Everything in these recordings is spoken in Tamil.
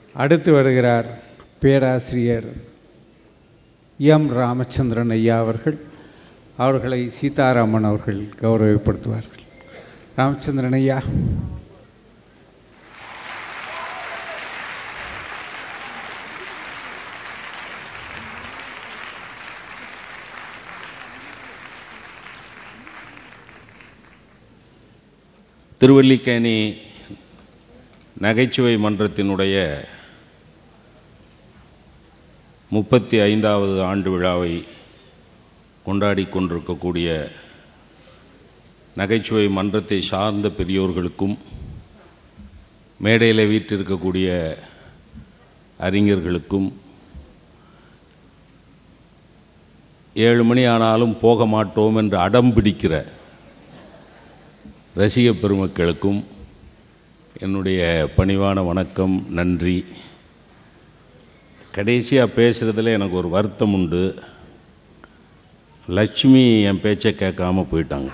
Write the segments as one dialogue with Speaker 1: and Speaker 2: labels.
Speaker 1: அடுத்து வருகிறார் பேராசிரியர் எம் ராமச்சந்திரன் ஐயா அவர்கள். அவர்களை சீதாராமன் அவர்கள் கௌரவப்படுத்துவார்கள். ராமச்சந்திரன் ஐயா.
Speaker 2: திருவல்லிக்கேணி நகைச்சுவை மன்றத்தினுடைய 35வது ஆண்டு விழாவை கொண்டாடி கொண்டிருக்கக்கூடிய நகைச்சுவை மன்றத்தை சார்ந்த பெரியோர்களுக்கும் மேடையில் வீற்றிருக்கக்கூடிய அறிஞர்களுக்கும் 7 மணி ஆனாலும் போக மாட்டோம் என்று அடம் பிடிக்கிற ரசிக பெருமக்களுக்கும் என்னுடைய பணிவான வணக்கம், நன்றி. கடைசியாக பேசுகிறதுல எனக்கு ஒரு வருத்தம் உண்டு. லட்சுமி என் பேச்சை கேட்காம போயிட்டாங்க.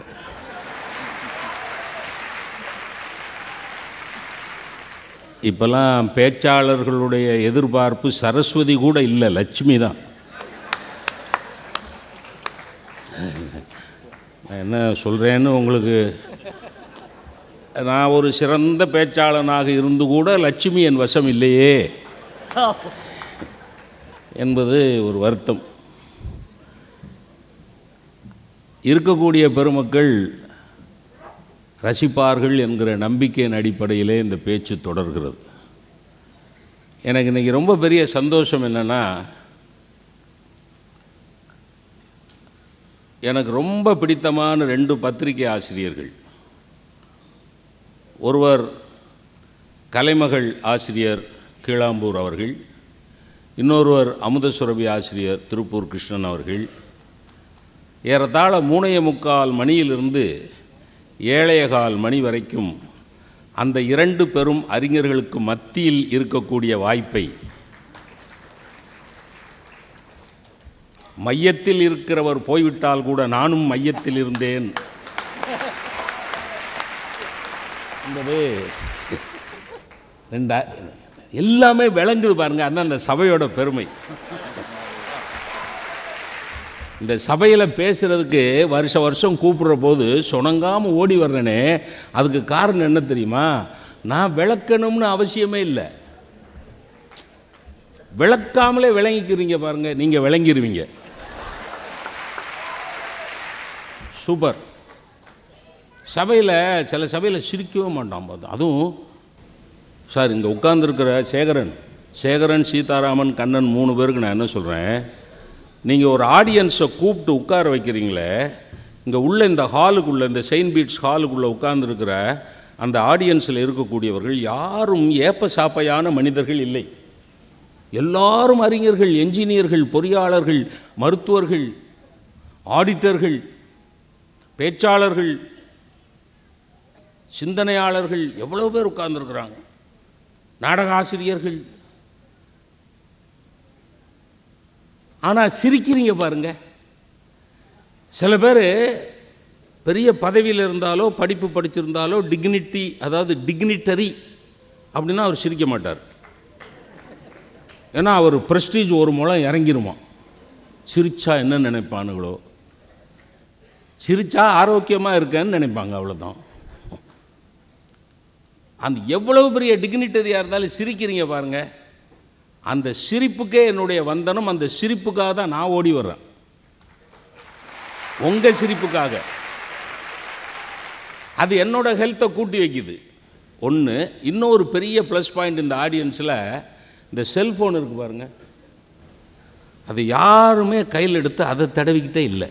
Speaker 2: இப்போல்லாம் பேச்சாளர்களுடைய எதிர்பார்ப்பு சரஸ்வதி கூட இல்லை, லட்சுமி தான். நான் என்ன சொல்கிறேன்னு உங்களுக்கு, நான் ஒரு சிறந்த பேச்சாளனாக இருந்து கூட லட்சுமி என் வசம் இல்லையே என்பது ஒரு வருத்தம். இருக்கக்கூடிய பெருமக்கள் ரசிப்பார்கள் என்கிற நம்பிக்கையின் அடிப்படையிலே இந்த பேச்சு தொடர்கிறது. எனக்கு இன்றைக்கி ரொம்ப பெரிய சந்தோஷம் என்னென்னா, எனக்கு ரொம்ப பிடித்தமான 2 பத்திரிகை ஆசிரியர்கள். ஒருவர் கலைமகள் ஆசிரியர் கீழாம்பூர் அவர்கள், இன்னொருவர் அமுதசுரபி ஆசிரியர் திருப்பூர் கிருஷ்ணன் அவர்கள். ஏறத்தாழ 3:45 மணியிலிருந்து 7:15 மணி வரைக்கும் அந்த 2 பெரும் அறிஞர்களுக்கு மத்தியில் இருக்கக்கூடிய வாய்ப்பை, மையத்தில் இருக்கிறவர் போய்விட்டால் கூட நானும் மையத்தில் இருந்தேன் என்பது எல்லாமே விளங்குது பாருங்க. அதுதான் அந்த சபையோட பெருமை. இந்த சபையில் பேசுகிறதுக்கு வருஷம் கூப்பிடுற போது சுணங்காமல் ஓடி வர்றேனே, அதுக்கு காரணம் என்ன தெரியுமா? நான் விளக்கணும்னு அவசியமே இல்லை. விளக்காமலே விளங்கிக்கிறீங்க பாருங்க, நீங்கள் விளங்கிடுவீங்க. சூப்பர். சபையில் சில சபையில் சிரிக்கவே மாட்டான் பார்த்து. அதுவும் சார், இங்கே உட்கார்ந்துருக்கிற சேகரன் சீதாராமன் கண்ணன் 3 பேருக்கு நான் என்ன சொல்கிறேன், நீங்கள் ஒரு ஆடியன்ஸை கூப்பிட்டு உட்கார வைக்கிறீங்களே, இங்கே உள்ள இந்த ஹாலுக்குள்ளே, இந்த செயின்ட் பீட்ஸ் ஹாலுக்குள்ளே உட்கார்ந்துருக்கிற அந்த ஆடியன்ஸில் இருக்கக்கூடியவர்கள் யாரும் ஏப்ப சாப்பையான மனிதர்கள் இல்லை. எல்லாரும் அறிஞர்கள், என்ஜினியர்கள், பொறியாளர்கள், மருத்துவர்கள், ஆடிட்டர்கள், பேச்சாளர்கள், சிந்தனையாளர்கள், எவ்வளோ பேர் உட்கார்ந்துருக்குறாங்க. நாடக ஆசிரியர்கள். ஆனால் சிரிக்கிறீங்க பாருங்க. சில பேர் பெரிய பதவியில் இருந்தாலோ படிப்பு படிச்சிருந்தாலோ டிக்னிட்டி, அதாவது டிக்னிட்டரி அப்படின்னா அவர் சிரிக்க மாட்டார். ஏன்னா அவர் ப்ரெஸ்டீஜ் ஒரு முழம் இறங்கிருமா. சிரிச்சா என்ன நினைப்பானுங்களோ, சிரிச்சா ஆரோக்கியமாக இருக்கேன்னு நினைப்பாங்க, அவ்வளோதான். அந்த எவ்வளவு பெரிய டிக்னிட்டரியாக இருந்தாலும் சிரிக்கிறீங்க பாருங்க. அந்த சிரிப்புக்கே என்னுடைய வந்தனம். அந்த சிரிப்புக்காக தான் நான் ஓடி வர்றேன், உங்கள் சிரிப்புக்காக. அது என்னோட ஹெல்த்தை கூட்டி வைக்குது ஒன்று. இன்னொரு பெரிய ப்ளஸ் பாயிண்ட் இந்த ஆடியன்ஸில், இந்த செல்ஃபோன் இருக்குது பாருங்கள், அது யாருமே கையில் எடுத்து அதை தடவிக்கிட்டே இல்லை.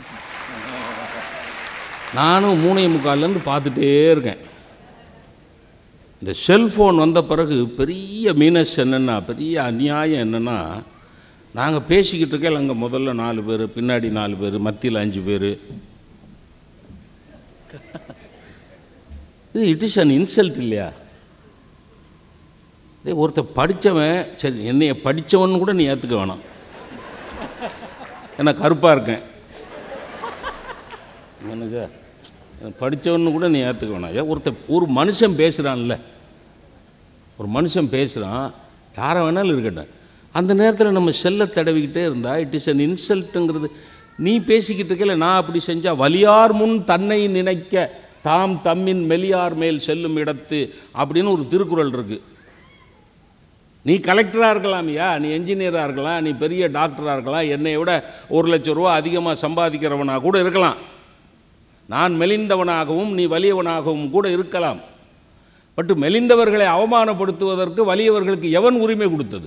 Speaker 2: நானும் 3:45 பார்த்துட்டே இருக்கேன். இந்த செல்ஃபோன் வந்த பிறகு பெரிய மீனஸ் என்னென்னா, பெரிய அநியாயம் என்னென்னா, நாங்கள் பேசிக்கிட்டு இருக்கேன், அங்கே முதல்ல 4 பேர், பின்னாடி 4 பேர், மத்தியில் 5 பேர். இது இட் இஸ் அன் இன்சல்ட் இல்லையா? ஒருத்தர் படித்தவன், சரி என்னைய படித்தவன் கூட நீ ஏற்றுக்க வேணாம், ஏன்னா கருப்பாக இருக்கேன், என்னங்க படித்தவன்னு கூட நீ ஏற்றுக்க வேணாம். ஒரு மனுஷன் பேசுகிறான்ல, ஒரு மனுஷன் பேசுகிறான், யாரை வேணாலும் இருக்கட்டும். அந்த நேரத்தில் நம்ம செல்லை தடவிக்கிட்டே இருந்தால் இட் இஸ் அன் இன்சல்ட்டுங்கிறது. நீ பேசிக்கிட்டு இருக்கல, நான் அப்படி செஞ்சால் வலியார் முன் தன்னை நினைக்க தாம் தம்மின் மெலியார் மேல் செல்லும் இடத்து அப்படின்னு ஒரு திருக்குறள் இருக்குது. நீ கலெக்டராக இருக்கலாமியா, நீ என்ஜினியராக இருக்கலாம், நீ பெரிய டாக்டராக இருக்கலாம், என்னை விட 1,00,000 ரூபா அதிகமாக சம்பாதிக்கிறவனாக கூட இருக்கலாம், நான் மெலிந்தவனாகவும் நீ வலியவனாகவும் கூட இருக்கலாம். பட் மெலிந்தவர்களை அவமானப்படுத்துவதற்கு வலியவர்களுக்கு எவன் உரிமை கொடுத்தது?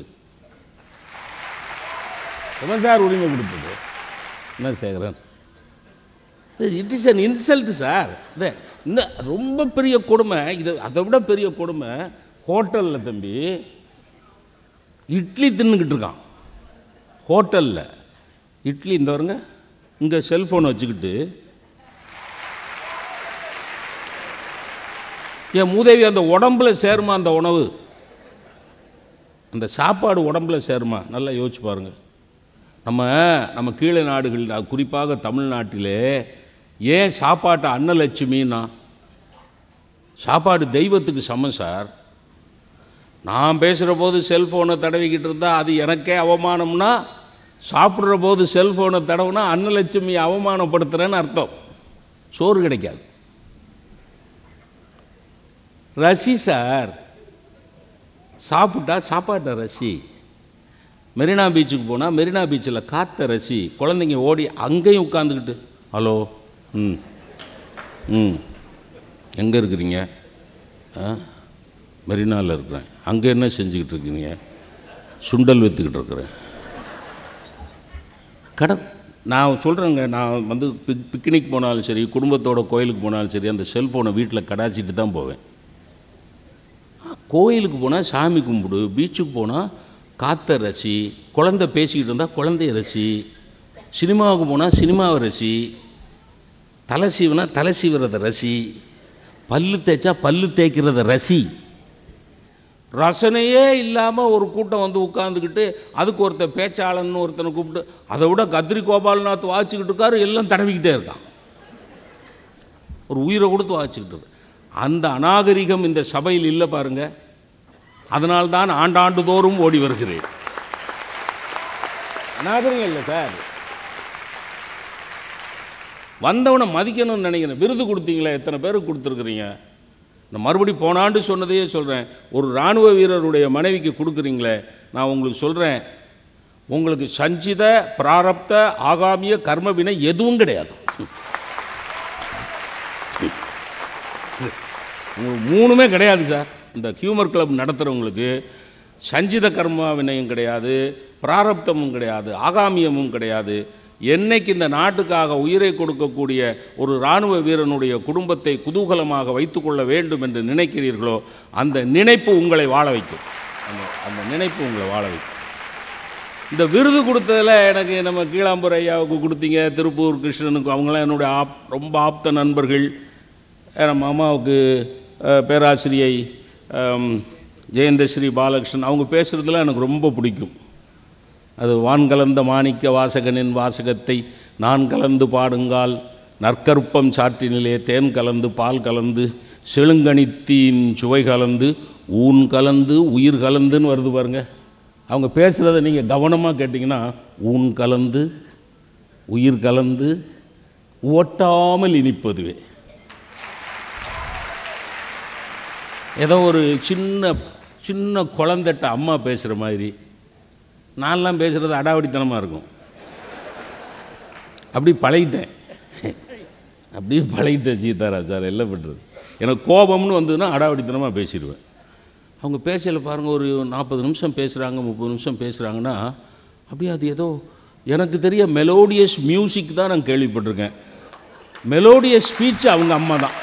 Speaker 2: எவன் சார் உரிமை கொடுத்தது? என்ன Sekaran, it is an insult sir. இன்னும் ரொம்ப பெரிய கொடுமை இது. அதை விட பெரிய கொடுமை, ஹோட்டலில் தம்பி இட்லி தின்னுக்கிட்டு இருக்கான். ஹோட்டலில் இட்லி இந்த வருங்க, இங்கே செல்ஃபோனை வச்சுக்கிட்டு, என் மூதேவி அந்த உடம்புல சேருமா அந்த உணவு, அந்த சாப்பாடு உடம்புல சேருமா? நல்லா யோசிச்சு பாருங்கள். நம்ம கீழே நாடுகள், குறிப்பாக தமிழ்நாட்டிலே ஏன் சாப்பாட்டை அன்னலட்சுமின்னா, சாப்பாடு தெய்வத்துக்கு சமம் சார். நான் பேசுகிற போது செல்ஃபோனை தடவிக்கிட்டு இருந்தால் அது எனக்கே அவமானம்னா, சாப்பிட்ற போது செல்ஃபோனை தடவுனா அன்னலட்சுமியை அவமானப்படுத்துகிறேன்னு அர்த்தம். சோறு கிடைக்காது. ரசி சார், சாப்பிட்டா சாப்பாட்டை ரசி. மெரினா பீச்சுக்கு போனால் மெரினா பீச்சில் காற்றை ரசி. குழந்தைங்க ஓடி அங்கேயும் உட்காந்துக்கிட்டு, ஹலோ, எங்கே இருக்கிறீங்க? மெரினாவில் இருக்கிறேன். அங்கே என்ன செஞ்சுக்கிட்டு இருக்கீங்க? சுண்டல் விற்றுக்கிட்டு இருக்கிறேன். நான் சொல்கிறேங்க, நான் வந்து பிக்னிக் போனாலும் சரி, குடும்பத்தோட கோயிலுக்கு போனாலும் சரி, அந்த செல்ஃபோனை வீட்டில் கடாச்சிட்டு தான் போவேன். கோயிலுக்கு போனால் சாமி கும்பிடு, பீச்சுக்கு போனால் காற்றை ரசி, குழந்தை பேசிக்கிட்டு இருந்தால் குழந்தைய ரசி, சினிமாவுக்கு போனால் சினிமாவை ரசி, தலை சீவினா தலை சீவுறத ரசி, பல்லு தேய்ச்சா பல்லு தேய்க்கிறத ரசி. ரசனையே இல்லாமல் ஒரு கூட்டம் வந்து உட்காந்துக்கிட்டு அதுக்கு ஒருத்தர் பேச்சாளன்னு ஒருத்தனை கூப்பிட்டு, அதை விட கத்திரி கோபால்நாத் வாச்சிக்கிட்டு இருக்காரு, எல்லாம் தடவிக்கிட்டே இருக்கான். ஒரு உயிரை கொடுத்து வாச்சிக்கிட்டு இருக்கு. அந்த அநாகரிகம் இந்த சபையில் இல்லை பாருங்க. அதனால்தான் ஆண்டாண்டு தோறும் ஓடி வருகிறேன். அநாகரிகம் இல்லை சார். வந்தவனை மதிக்கணும்னு நினைக்கிறேன். விருது கொடுத்தீங்களே, எத்தனை பேருக்கு கொடுத்துருக்குறீங்க? நான் மறுபடி போன ஆண்டு சொன்னதையே சொல்கிறேன். ஒரு இராணுவ வீரருடைய மனைவிக்கு கொடுக்குறீங்களே, நான் உங்களுக்கு சொல்கிறேன், உங்களுக்கு சஞ்சித பிராரப்த ஆகாமிய கர்மவினை எதுவும் கிடையாது. உங்களுக்கு 3மே கிடையாது சார். இந்த ஹியூமர் கிளப் நடத்துகிறவங்களுக்கு சஞ்சித கர்ம வினையும் கிடையாது, பிராரப்தமும் கிடையாது, ஆகாமியமும் கிடையாது. என்னைக்கு இந்த நாட்டுக்காக உயிரை கொடுக்கக்கூடிய ஒரு இராணுவ வீரனுடைய குடும்பத்தை குதூகலமாக வைத்துக்கொள்ள வேண்டும் என்று நினைக்கிறீர்களோ, அந்த நினைப்பு உங்களை வாழ வைக்கும். அந்த நினைப்பு உங்களை வாழ வைக்கும். இந்த விருது கொடுத்ததில் எனக்கு நம்ம கீழாம்பூர் ஐயாவுக்கு கொடுத்தீங்க, திருப்பூர் கிருஷ்ணனுக்கு, அவங்களாம் என்னுடைய ரொம்ப ஆப்த நண்பர்கள். நம்ம அம்மாவுக்கு பேராசிரியை ஜெயந்தஸ்ரீ பாலகிருஷ்ணன், அவங்க பேசுகிறதுலாம் எனக்கு ரொம்ப பிடிக்கும். அது வான் கலந்த மாணிக்க வாசகனின் வாசகத்தை நான் கலந்து பாடுங்கால், நற்கற்பம் சாற்றினிலே தேன் கலந்து பால் கலந்து செழுங்கணித்தின் சுவை கலந்து ஊன் கலந்து உயிர் கலந்துன்னு வருது பாருங்க. அவங்க பேசுகிறத நீங்கள் கவனமாக கேட்டிங்கன்னா, ஊன் கலந்து உயிர் கலந்து ஓட்டாமல் இனிப்பதுவே. ஏதோ ஒரு சின்ன சின்ன குழந்தைட்ட அம்மா பேசுகிற மாதிரி நான்லாம் பேசுகிறது அடாவடித்தனமாக இருக்கும். அப்படி பழகிட்டேன் சீதாரா சார். எல்லாம் பண்ணுறது எனக்கு கோபம்னு வந்ததுன்னா அடாவடித்தனமாக பேசிடுவேன். அவங்க பேசல பாருங்கள், ஒரு 40 நிமிஷம் பேசுகிறாங்க, 30 நிமிஷம் பேசுகிறாங்கன்னா, அப்படியே அது ஏதோ எனக்கு தெரிய மெலோடியஸ் மியூசிக் தான் நான் கேள்விப்பட்டிருக்கேன். மெலோடியஸ் ஸ்பீச் அவங்க அம்மா தான்.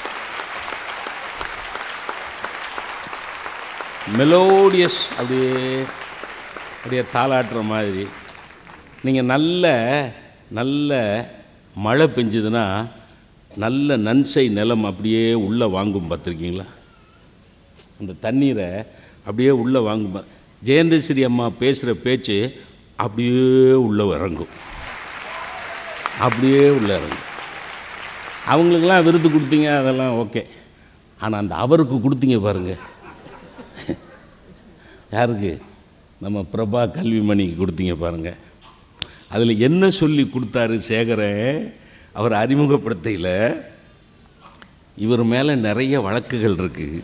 Speaker 2: மெலோடியஸ் அப்படியே தாளாட்டுற மாதிரி. நீங்கள் நல்ல மழை பெஞ்சுதுன்னா நல்ல நன்சை நிலம் அப்படியே உள்ளே வாங்கும், பார்த்துருக்கீங்களா? அந்த தண்ணீரை அப்படியே உள்ளே வாங்கும். ஜெயந்தஸ்ரீ அம்மா பேசுகிற பேச்சு அப்படியே உள்ளே இறங்கும், அப்படியே உள்ளே இறங்கும். அவங்களுக்கெல்லாம் விருது கொடுத்தீங்க, அதெல்லாம் ஓகே. ஆனால் அந்த அவருக்கு கொடுத்தீங்க பாருங்கள், யாருக்கு? நம்ம பிரபா கல்விமணிக்கு கொடுத்தீங்க பாருங்கள். அதில் என்ன சொல்லி கொடுத்தாரு சேகரன்? அவர் அறிமுகப்படுத்தையில் இவர் மேலே நிறைய வழக்குகள் இருக்குது.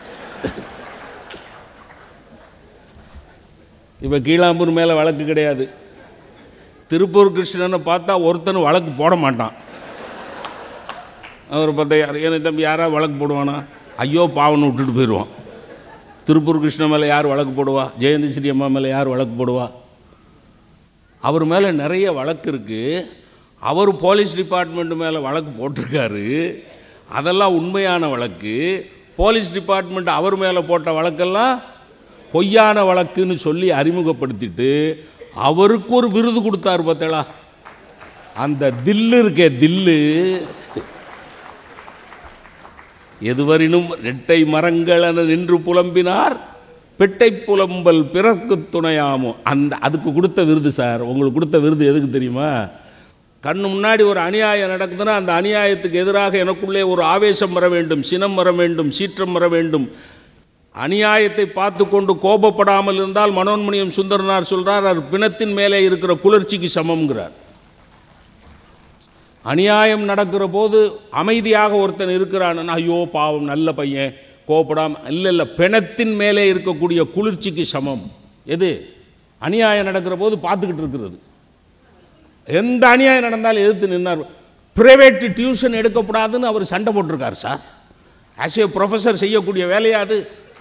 Speaker 2: இப்போ கீழாம்பூர் மேலே வழக்கு கிடையாது. திருப்பூர் கிருஷ்ணனை பார்த்தா ஒருத்தனும் வழக்கு போட மாட்டான். அவர் பார்த்தா எனக்கு தம்பி யாராவது வழக்கு போடுவானா? ஐயோ பாவனை விட்டுட்டு போயிடுவான். திருப்பூர் கிருஷ்ணன் மேலே யார் வழக்கு போடுவா? ஜெயந்தி அம்மா மேலே யார் வழக்கு போடுவா? அவர் மேலே நிறைய வழக்கு இருக்குது. அவர் போலீஸ் டிபார்ட்மெண்ட் மேலே வழக்கு போட்டிருக்காரு. அதெல்லாம் உண்மையான வழக்கு. போலீஸ் டிபார்ட்மெண்ட் அவர் மேலே போட்ட வழக்கெல்லாம் பொய்யான வழக்குன்னு சொல்லி அறிமுகப்படுத்திட்டு அவருக்கு ஒரு விருது கொடுத்தாரு. பார்த்தா அந்த தில்லு இருக்கே, தில்லு. எதுவரினும் ரெட்டை மரங்கள் என நின்று புலம்பினார், பெட்டை புலம்பல் பிறர்க்கு துணையாமோ. அதுக்கு கொடுத்த விருது சார். உங்களுக்கு கொடுத்த விருது எதுக்கு தெரியுமா? கண்ணு முன்னாடி ஒரு அநியாயம் நடக்குதுன்னா அந்த அநியாயத்துக்கு எதிராக எனக்குள்ளே ஒரு ஆவேசம் வர வேண்டும், சினம் வர வேண்டும், சீற்றம் வர வேண்டும். அநியாயத்தை பார்த்து கொண்டு கோபப்படாமல் இருந்தால் மனோன்மணியம் சுந்தரனார் சொல்கிறார், அது பிணத்தின் மேலே இருக்கிற குளிர்ச்சிக்கு சமம்ங்கிறார். அநியாயம் நடக்கிற போது அமைதியாக ஒருத்தன் இருக்கிறான், ஐயோ பாவம் நல்ல பையன் கோபப்படாமல், இல்லை பிணத்தின் மேலே இருக்கக்கூடிய குளிர்ச்சிக்கு சமம். எது? அநியாயம் நடக்கிற போது பார்த்துக்கிட்டு இருக்கிறது. எந்த அநியாயம் நடந்தாலும் எதிர்த்து நின்னார். பிரைவேட் டியூஷன் எடுக்கப்படாதுன்னு அவர் சண்டை போட்டிருக்கார் சார். ஆஸ் ஏ ப்ரொஃபஸர் செய்யக்கூடிய வேலையாது.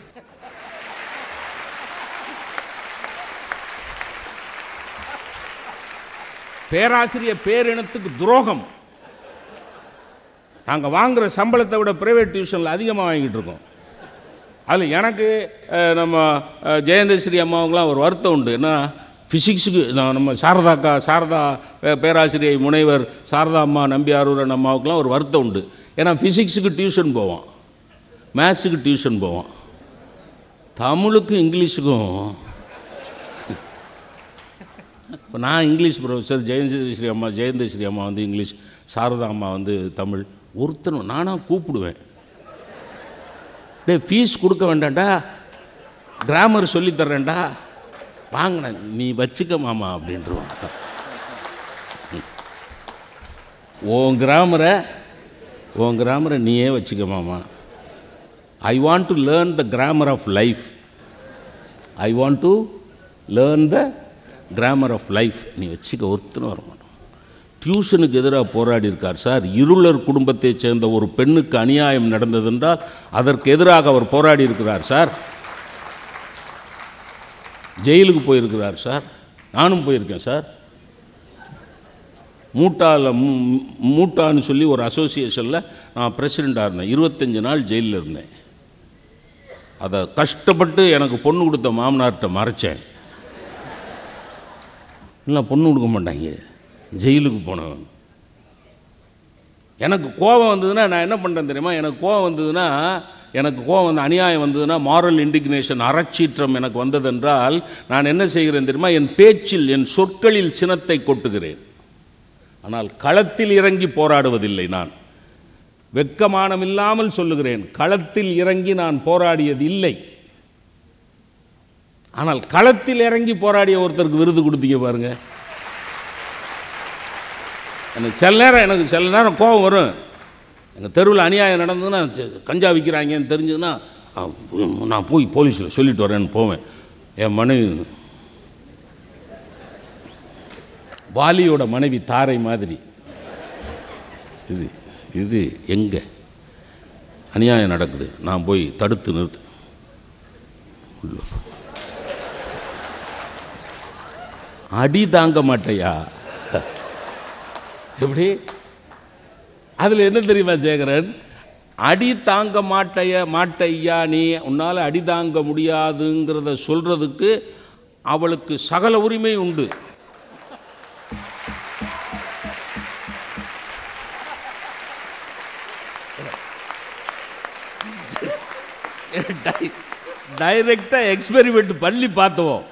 Speaker 2: பேராசிரியர் பேரினத்துக்கு துரோகம். நாங்கள் வாங்குகிற சம்பளத்தை விட பிரைவேட் டியூஷனில் அதிகமாக வாங்கிட்டு இருக்கோம். அதில் எனக்கு நம்ம ஜெயந்தஸ்ரீ அம்மாவுக்கெலாம் ஒரு வருத்தம் உண்டு. ஏன்னா ஃபிசிக்ஸுக்கு நம்ம சாரதா பேராசிரியை முனைவர் சாரதா அம்மா நம்பியாரூரன் அம்மாவுக்கெலாம் ஒரு வருத்தம் உண்டு. ஏன்னா ஃபிசிக்ஸுக்கு டியூஷன் போவோம், மேத்ஸுக்கு டியூஷன் போவோம், தமிழுக்கும் இங்கிலீஷுக்கும். இப்போ நான் இங்கிலீஷ் ப்ரொஃபஸர், ஜெயந்தஸ்ரீ அம்மா வந்து இங்கிலீஷ், சாரதா அம்மா வந்து தமிழ். ஒருத்தனும் நானாக கூப்பிடுவேன், டே ஃபீஸ் கொடுக்க வேண்டாம்டா, கிராமர் சொல்லித்தர்றேன்டா, வாங்கினேன் நீ வச்சுக்க மாமா அப்படின்ட்டுருவான். உன் கிராமரை நீயே வச்சுக்க மாமா. I want to learn the grammar of life. Grammar of life நீ வச்சுக்க. ஒருத்தனும் வர மாட்டோம். டியூஷனுக்கு எதிராக போராடி இருக்கார் சார். இருளர் குடும்பத்தைச் சேர்ந்த ஒரு பெண்ணுக்கு அநியாயம் நடந்ததென்றால் அதற்கு எதிராக அவர் போராடி இருக்கிறார் சார். ஜெயிலுக்கு போயிருக்கிறார் சார். நானும் போயிருக்கேன் சார். மூட்டான்னு சொல்லி ஒரு அசோசியேஷனில் நான் பிரசிடெண்ட்டாக இருந்தேன். 25 நாள் ஜெயிலில் இருந்தேன். அதை கஷ்டப்பட்டு எனக்கு பொண்ணு கொடுத்த மாமனார்கிட்ட மறைச்சேன். இல்லை பொண்ணு கொடுக்க மாட்டாங்க, ஜெயிலுக்கு போனவன். எனக்கு கோபம் வந்ததுன்னா நான் என்ன பண்ணுறேன் தெரியுமா? எனக்கு கோபம் வந்து அநியாயம் வந்ததுன்னா, மாரல் இண்டிக்னேஷன், அறச்சீற்றம் எனக்கு வந்ததென்றால் நான் என்ன செய்கிறேன் தெரியுமா? என் பேச்சில், என் சொற்களில் சினத்தை கொட்டுகிறேன். ஆனால் களத்தில் இறங்கி போராடுவதில்லை. நான் வெட்கமானம் இல்லாமல் சொல்லுகிறேன், களத்தில் இறங்கி நான் போராடியது இல்லை. ஆனால் களத்தில் இறங்கி போராடிய ஒருத்தருக்கு விருது கொடுத்தீங்க பாருங்க. எனக்கு சில நேரம் கோபம் வரும். எங்கள் தெருவில் அநியாயம் நடந்ததுன்னா, கஞ்சா விற்கிறாங்கன்னு தெரிஞ்சதுன்னா நான் போய் போலீஸில் சொல்லிட்டு வரேன்னு போவேன். என் மனைவி வாலியோட மனைவி தாரை மாதிரி, இது எங்கே அநியாயம் நடக்குது, நான் போய் தடுத்து நிறுத்து. அடி தாங்க மாட்டையா? எப்படி? அதில் என்ன தெரியுமா சேகரன்? அடி தாங்க மாட்டையா நீ, உன்னால் அடி தாங்க முடியாதுங்கிறத சொல்கிறதுக்கு அவளுக்கு சகல உரிமை உண்டு. டைரக்டாக எக்ஸ்பெரிமெண்ட் பண்ணி பார்த்தோம்.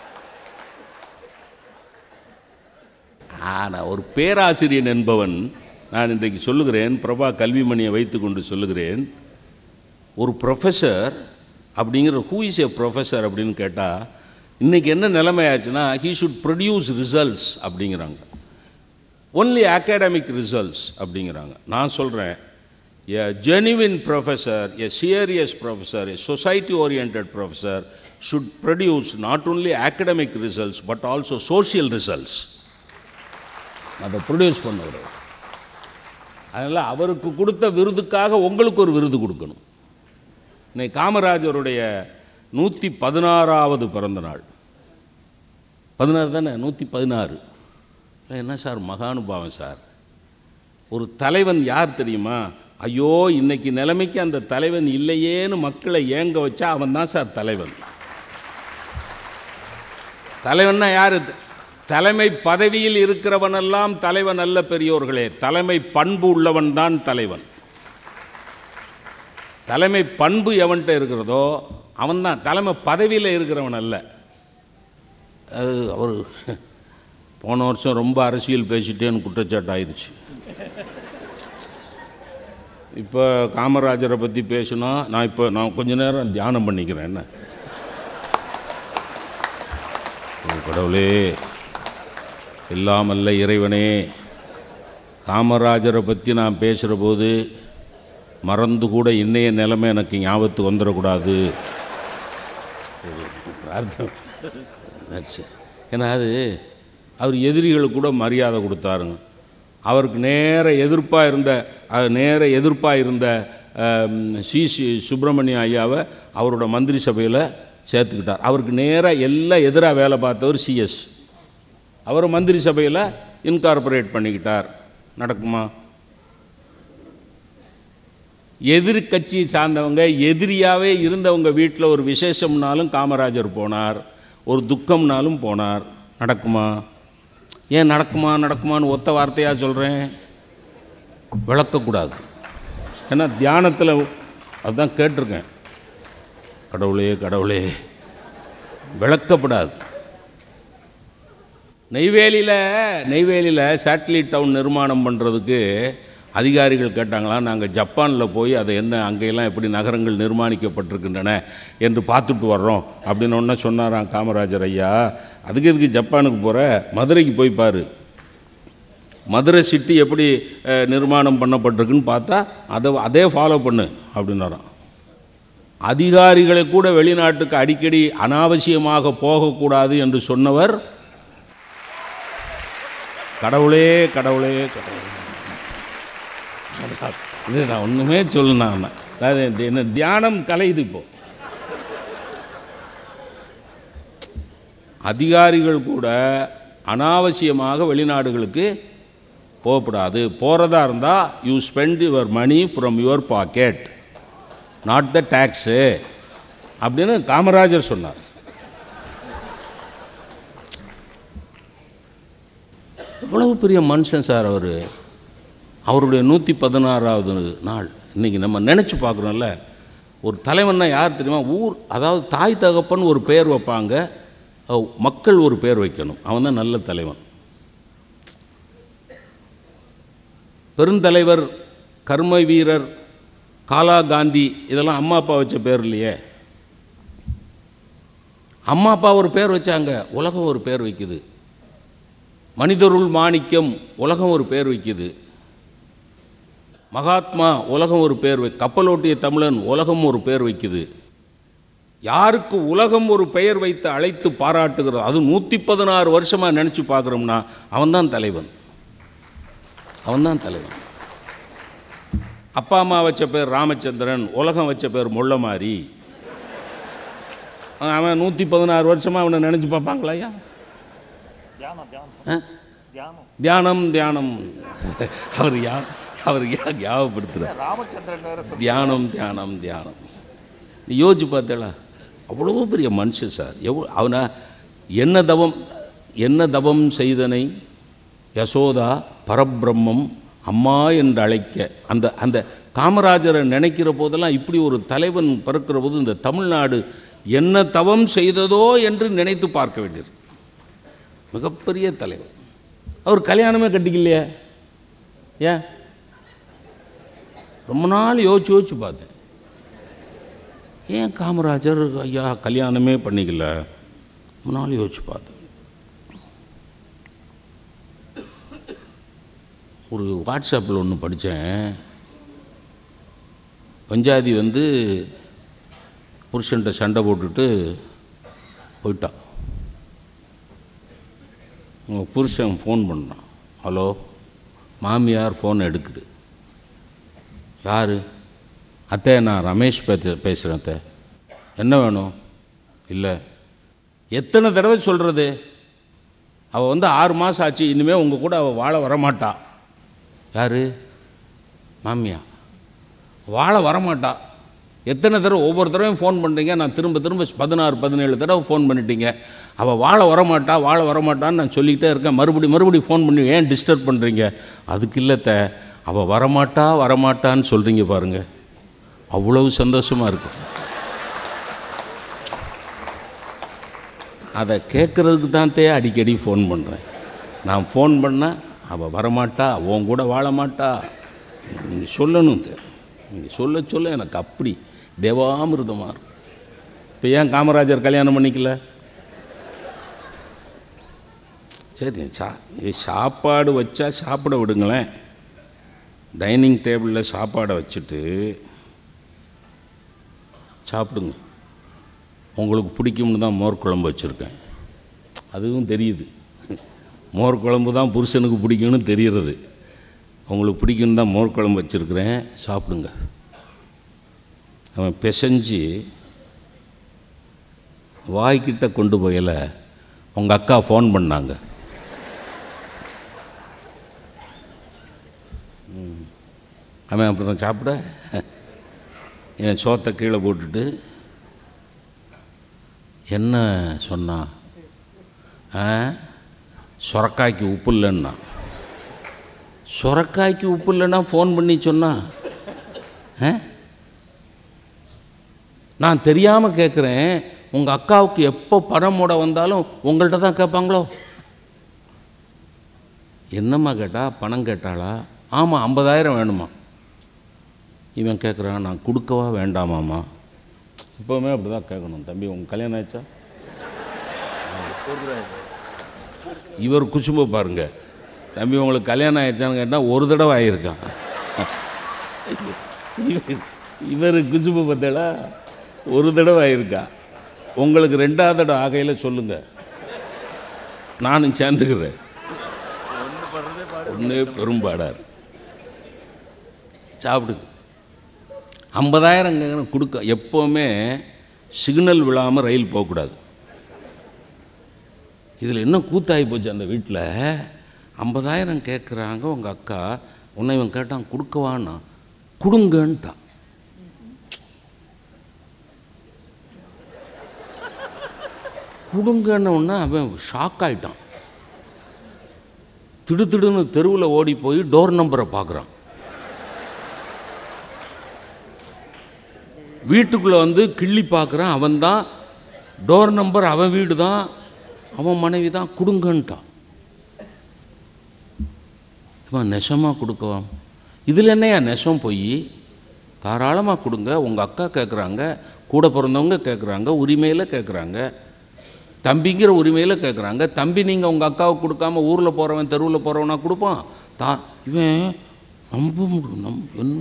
Speaker 2: ஆனால் ஒரு பேராசிரியன் என்பவன், நான் இன்றைக்கு சொல்லுகிறேன், பிரபா கல்விமணியை வைத்து கொண்டு சொல்லுகிறேன், ஒரு ப்ரொஃபஸர் அப்படிங்கிற ஹூ இஸ் ஏ ப்ரொஃபஸர் அப்படின்னு கேட்டால் இன்றைக்கி என்ன நிலைமை ஆச்சுன்னா ஹீ ஷுட் ப்ரொடியூஸ் ரிசல்ட்ஸ் அப்படிங்கிறாங்க. ஒன்லி அகாடமிக் ரிசல்ட்ஸ் அப்படிங்கிறாங்க. நான் சொல்கிறேன், a genuine professor, a serious professor, a society-oriented professor should produce not only academic results but also social results. அதை ப்ரொடியூஸ் பண்ணுவார். அதனால் அவருக்கு கொடுத்த விருதுக்காக உங்களுக்கு ஒரு விருது கொடுக்கணும். இன்னைக்கு காமராஜருடைய 116வது பிறந்த நாள். 16 தானே? 116. என்ன சார் மகானுபாவம் சார். ஒரு தலைவன் யார் தெரியுமா? ஐயோ இன்னைக்கு நிலைமைக்கு அந்த தலைவன் இல்லையேன்னு மக்களை ஏங்க வச்சா அவன் தான் சார் தலைவன். தலைவன்னா யார்? தலைமை பதவியில் இருக்கிறவனெல்லாம் தலைவன் அல்ல பெரியோர்களே. தலைமை பண்பு உள்ளவன் தான் தலைவன். தலைமை பண்பு எவன்கிட்ட இருக்கிறதோ அவன்தான் தலைமை. பதவியில் இருக்கிறவன் அல்ல. அது அவர் போன வருஷம் ரொம்ப அரசியல் பேசிட்டேன்னு குற்றச்சாட்டு ஆயிடுச்சு. இப்போ காமராஜரை பற்றி பேசினா நான் கொஞ்ச நேரம் தியானம் பண்ணிக்கிறேன். என்ன கடவுளே, எல்லாமல்ல இறைவனே, காமராஜரை பற்றி நான் பேசுகிற போது மறந்து கூட இன்னைய நிலைமை எனக்கு ஞாபகத்துக்கு வந்துடக்கூடாது. ஏன்னா அது அவர் எதிரிகளுக்கு கூட மரியாதை கொடுத்தாருங்க. அவருக்கு நேர எதிர்ப்பாக இருந்த சி சுப்பிரமணிய ஐயாவை அவரோட மந்திரி சபையில் சேர்த்துக்கிட்டார். அவருக்கு நேராக எல்லாம் எதிராக வேலை பார்த்தவர் சிஎஸ். அவரை மந்திரி சபையில் இன்கார்பரேட் பண்ணிக்கிட்டார். நடக்குமா? எதிர்கட்சியை சார்ந்தவங்க, எதிரியாகவே இருந்தவங்க வீட்டில் ஒரு விசேஷம்னாலும் காமராஜர் போனார், ஒரு துக்கம்னாலும் போனார். நடக்குமா? ஏன் நடக்குமான்னு ஒத்த வார்த்தையாக சொல்கிறேன்? விளக்கக்கூடாது. ஏன்னா தியானத்தில் அதுதான் கேட்டிருக்கேன். கடவுளே விளக்கப்படாது. நெய்வேலியில் சேட்டலைட் டவுன் நிர்மாணம் பண்ணுறதுக்கு அதிகாரிகள் கேட்டாங்களா, நாங்கள் ஜப்பானில் போய் அதை அங்கெல்லாம் எப்படி நகரங்கள் நிர்மாணிக்கப்பட்டிருக்கின்றன என்று பார்த்துட்டு வர்றோம் அப்படின்னு ஒன்று சொன்னாராம் காமராஜர் ஐயா. அதுக்கு எதுக்கு ஜப்பானுக்கு போகிற, மதுரைக்கு போய் பாரு, மதுரை சிட்டி எப்படி நிர்மாணம் பண்ணப்பட்டிருக்குன்னு பார்த்தா அதே ஃபாலோ பண்ணு அப்படின்னாராம். அதிகாரிகளை கூட வெளிநாட்டுக்கு அடிக்கடி அனாவசியமாக போகக்கூடாது என்று சொன்னவர் கடவுளே. இது நான் ஒன்றுமே சொல்லணும். என்ன தியானம் கலையுது. இப்போ அதிகாரிகள் கூட அனாவசியமாக வெளிநாடுகளுக்கு போகக்கூடாது. போகிறதா இருந்தால் you spend your money from your pocket, not the tax அப்படின்னு காமராஜர் சொன்னார். எவ்வளவு பெரிய மனுஷன் சார் அவர். அவருடைய 116வது நாள் இன்றைக்கி நம்ம நினச்சி பார்க்குறோம்ல. ஒரு தலைவன்னா யார் தெரியுமா? அதாவது தாய் தகப்பன் ஒரு பேர் வைப்பாங்க, மக்கள் ஒரு பேர் வைக்கணும். அவன் தான் நல்ல தலைவன். பெருந்தலைவர், கர்ம வீரர், காலா காந்தி இதெல்லாம் அம்மா அப்பா வச்ச பேர் இல்லையே. அம்மா அப்பா ஒரு பேர் வச்சாங்க, உலகம் ஒரு பேர் வைக்குது. மனிதருள் மாணிக்கம் உலகம் ஒரு பேர் வைக்குது. மகாத்மா உலகம் ஒரு பேர் கப்பலோட்டிய தமிழன் உலகம் ஒரு பேர் வைக்குது. யாருக்கு உலகம் ஒரு பெயர் வைத்து அழைத்து பாராட்டுகிறது, அது 116 வருஷமாக நினச்சி பார்க்குறோம்னா அவன்தான் தலைவன். அப்பா அம்மா வச்ச பேர் ராமச்சந்திரன், உலகம் வச்ச பேர் முள்ளமாரி. அவன் 116 வருஷமாக அவனை நினச்சி பார்ப்பாங்களா? ஐயா தியானம் அவர் ஞாபகப்படுத்துகிறார். தியானம் நீ யோசிச்சு பார்த்தேளா? அவ்வளோ பெரிய மனுஷன் சார். அவனை என்ன தவம் செய்தனை யசோதா பரபிரம்மம் அம்மா என்று அழைக்க. அந்த காமராஜரை நினைக்கிற போதெல்லாம் இப்படி ஒரு தலைவன் பிறக்கிற போது இந்த தமிழ்நாடு என்ன தவம் செய்ததோ என்று நினைத்து பார்க்க வேண்டியது. மிகப்பெரிய தலைவர். அவர் கல்யாணமே கட்டிக்கலையே. ஏன்? ரொம்ப நாள் யோசிச்சு பார்த்தேன். ஏன் காமராஜர் ஐயா கல்யாணமே பண்ணிக்கல? முன்னாள் யோசிச்சு பார்த்தேன். ஒரு வாட்ஸ்அப்பில் ஒன்று படித்தேன். பஞ்சாதி வந்து புருஷன்ட்ட சண்டை போட்டுட்டு போயிட்டான். உங்கள் புருஷன் ஃபோன் பண்ணான். ஹலோ, மாமியார் ஃபோன் எடுக்குது. யார்? அத்தை, நான் ரமேஷ் பேசுகிறேன் அத்தை. என்ன வேணும்? இல்லை. எத்தனை தடவை சொல்கிறது? அவள் வந்து 6 மாதம் ஆச்சு, இனிமேல் உங்கள் கூட அவள் வாழ வரமாட்டா. யார்? மாமியா. வாழ வரமாட்டா. எத்தனை தடவை? ஒவ்வொரு தடவையும் ஃபோன் பண்ணுறீங்க. நான் திரும்ப 16-17 தடவை ஃபோன் பண்ணிட்டீங்க. அவள் வாழ வரமாட்டான்னு நான் சொல்லிக்கிட்டே இருக்கேன். மறுபடியும் ஃபோன் பண்ணி ஏன் டிஸ்டர்ப் பண்ணுறீங்க? அதுக்கு இல்லைத்த, அவள் வரமாட்டான்னு சொல்கிறீங்க பாருங்கள், அவ்வளவு சந்தோஷமாக இருக்குது. அதை கேட்குறதுக்கு தான் அடிக்கடி ஃபோன் பண்ணுறேன். நான் ஃபோன் பண்ணால் அவள் வரமாட்டா, உன் கூட வாழ மாட்டா, நீங்கள் சொல்லணும். நீங்கள் சொல்ல எனக்கு அப்படி தேவாமிருதமாக இருக்கும். இப்போ ஏன் காமராஜர் கல்யாணம் பண்ணிக்கல? சரி, சாப்பாடு வச்சா சாப்பிட விடுங்களேன். டைனிங் டேபிளில் சாப்பாடை வச்சுட்டு சாப்பிடுங்க. உங்களுக்கு பிடிக்கும்னு தான் மோர் குழம்பு வச்சுருக்கேன். அதுவும் தெரியுது, மோர் குழம்பு தான் புருஷனுக்கு பிடிக்கும்னு தெரிகிறது. உங்களுக்கு பிடிக்கும்னு தான் மோர் குழம்பு வச்சுருக்கிறேன், சாப்பிடுங்க. அவன் பிசைஞ்சு வாய்க்கிட்ட கொண்டு போயல உங்கள் அக்கா ஃபோன் பண்ணாங்க. அவன் அப்புறம் சாப்பிட என் சோத்தை கீழே போட்டுட்டு என்ன சொன்னான்? சுரக்காய்க்கு உப்பு இல்லைன்னா. சுரக்காய்க்கு உப்பு இல்லைன்னா ஃபோன் பண்ணி சொன்னான். நான் தெரியாமல் கேட்குறேன், உங்கள் அக்காவுக்கு எப்போ பணம் மூட வந்தாலும் உங்கள்கிட்ட தான் கேட்பாங்களோ? என்னம்மா கேட்டா? பணம் கேட்டாளா? ஆமாம், 50,000 வேணுமா. இவன் கேட்குறான், நான் கொடுக்கவா வேண்டாமாம்மா? இப்போவுமே அப்படி தான் கேட்கணும். தம்பி, உங்கள் கல்யாணம் ஆயிடுச்சா? இவர் குசும்ப பாருங்க. தம்பி, உங்களுக்கு கல்யாணம் ஆயிடுச்சான்னு கேட்டால் ஒரு தடவை ஆகியிருக்கான். இவர் குசும்ப பார்த்தா ஒரு தடவை ஆகியிருக்கா. உங்களுக்கு 2ஆவது தடவை ஆகையில் சொல்லுங்கள், நானும் சேர்ந்துக்கிறேன். ஒன்று பெரும்பாடார். சாப்பிடுங்க. 50,000 கொடுக்க. எப்போவுமே சிக்னல் விழாமல் ரயில் போகக்கூடாது. இதில் என்ன கூத்தாகி போச்சு அந்த வீட்டில். 50,000 கேட்குறாங்க உங்கள் அக்கா. உன்னை இவன் கேட்டான், கொடுக்கவான்னா. கொடுங்கன்ட்டான். கொடுங்கன்னு அவன் ஷாக் ஆகிட்டான். திடுன்னு தெருவில் ஓடி போய் டோர் நம்பரை பார்க்குறான். வீட்டுக்குள்ளே வந்து கிள்ளி பார்க்குறான். அவன் தான் டோர் நம்பர், அவன் வீடு தான், அவன் மனைவி தான். கொடுங்கன்ட்டான். இவன் நெசமாக கொடுக்குவான். இதில் என்னையா நெசம் போய்? தாராளமாக கொடுங்க. உங்கள் அக்கா கேட்குறாங்க, கூட பிறந்தவங்க கேட்குறாங்க, உரிமையில் கேட்குறாங்க, தம்பிங்கிற உரிமையில் கேட்குறாங்க. தம்பி நீங்கள் உங்கள் அக்காவுக்கு கொடுக்காம ஊரில் போகிறவன் தெருவில் போகிறவனா கொடுப்பான்? இவன் நம்ப முடியும்.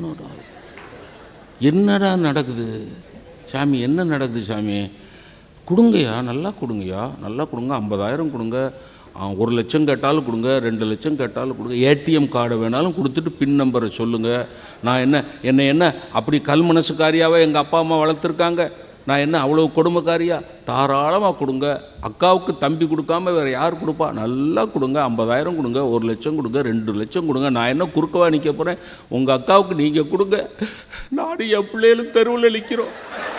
Speaker 2: என்னடா நடக்குது சாமி? என்ன நடக்குது சாமி? கொடுங்கய்யா, நல்லா கொடுங்கய்யா, நல்லா கொடுங்க. 50,000 கொடுங்க. 1 லட்சம் கேட்டாலும் கொடுங்க, 2 லட்சம் கேட்டாலும் கொடுங்க. ஏடிஎம் கார்டை வேணாலும் கொடுத்துட்டு பின் நம்பரை சொல்லுங்கள். நான் என்ன அப்படி கல் மனசுக்காரியாவே எங்கள் அப்பா அம்மா வளர்த்துருக்காங்க? நான் என்ன அவ்வளோ கொடுமைக்காரியா? தாராளமாக கொடுங்க. அக்காவுக்கு தம்பி கொடுக்காம வேறு யார் கொடுப்பா? நல்லா கொடுங்க. 50,000 கொடுங்க, 1 லட்சம் கொடுங்க, 2 லட்சம் கொடுங்க. நான் என்ன குறுக்கவா நிற்க போகிறேன்? உங்கள் அக்காவுக்கு நீங்கள் கொடுங்க. நானும் என் பிள்ளைகளும் தெருவில் நிற்கிறோம்.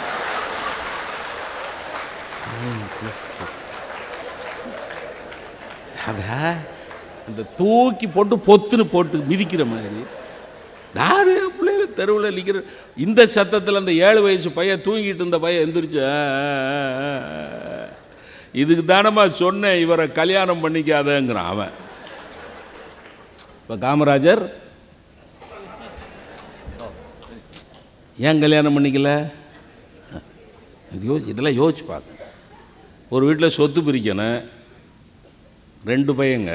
Speaker 2: இந்த தூக்கி போட்டு பொத்துன்னு போட்டு மிதிக்கிற மாதிரி யாரு என் பிள்ளைகளை தெருவில் நிற்கிற இந்த சத்தத்தில் அந்த 7 வயசு பையன் தூங்கிட்டு இருந்த பையன் எந்திரிச்சு, இதுக்கு தானம்மா சொன்னேன் இவரை கல்யாணம் பண்ணிக்காதங்கிறான் அவன். இப்போ காமராஜர் ஏன் கல்யாணம் பண்ணிக்கல? இதெல்லாம் யோசிச்சு பார்க்க. ஒரு வீட்டில் சொத்து பிரிக்கணும், 2 பையங்க.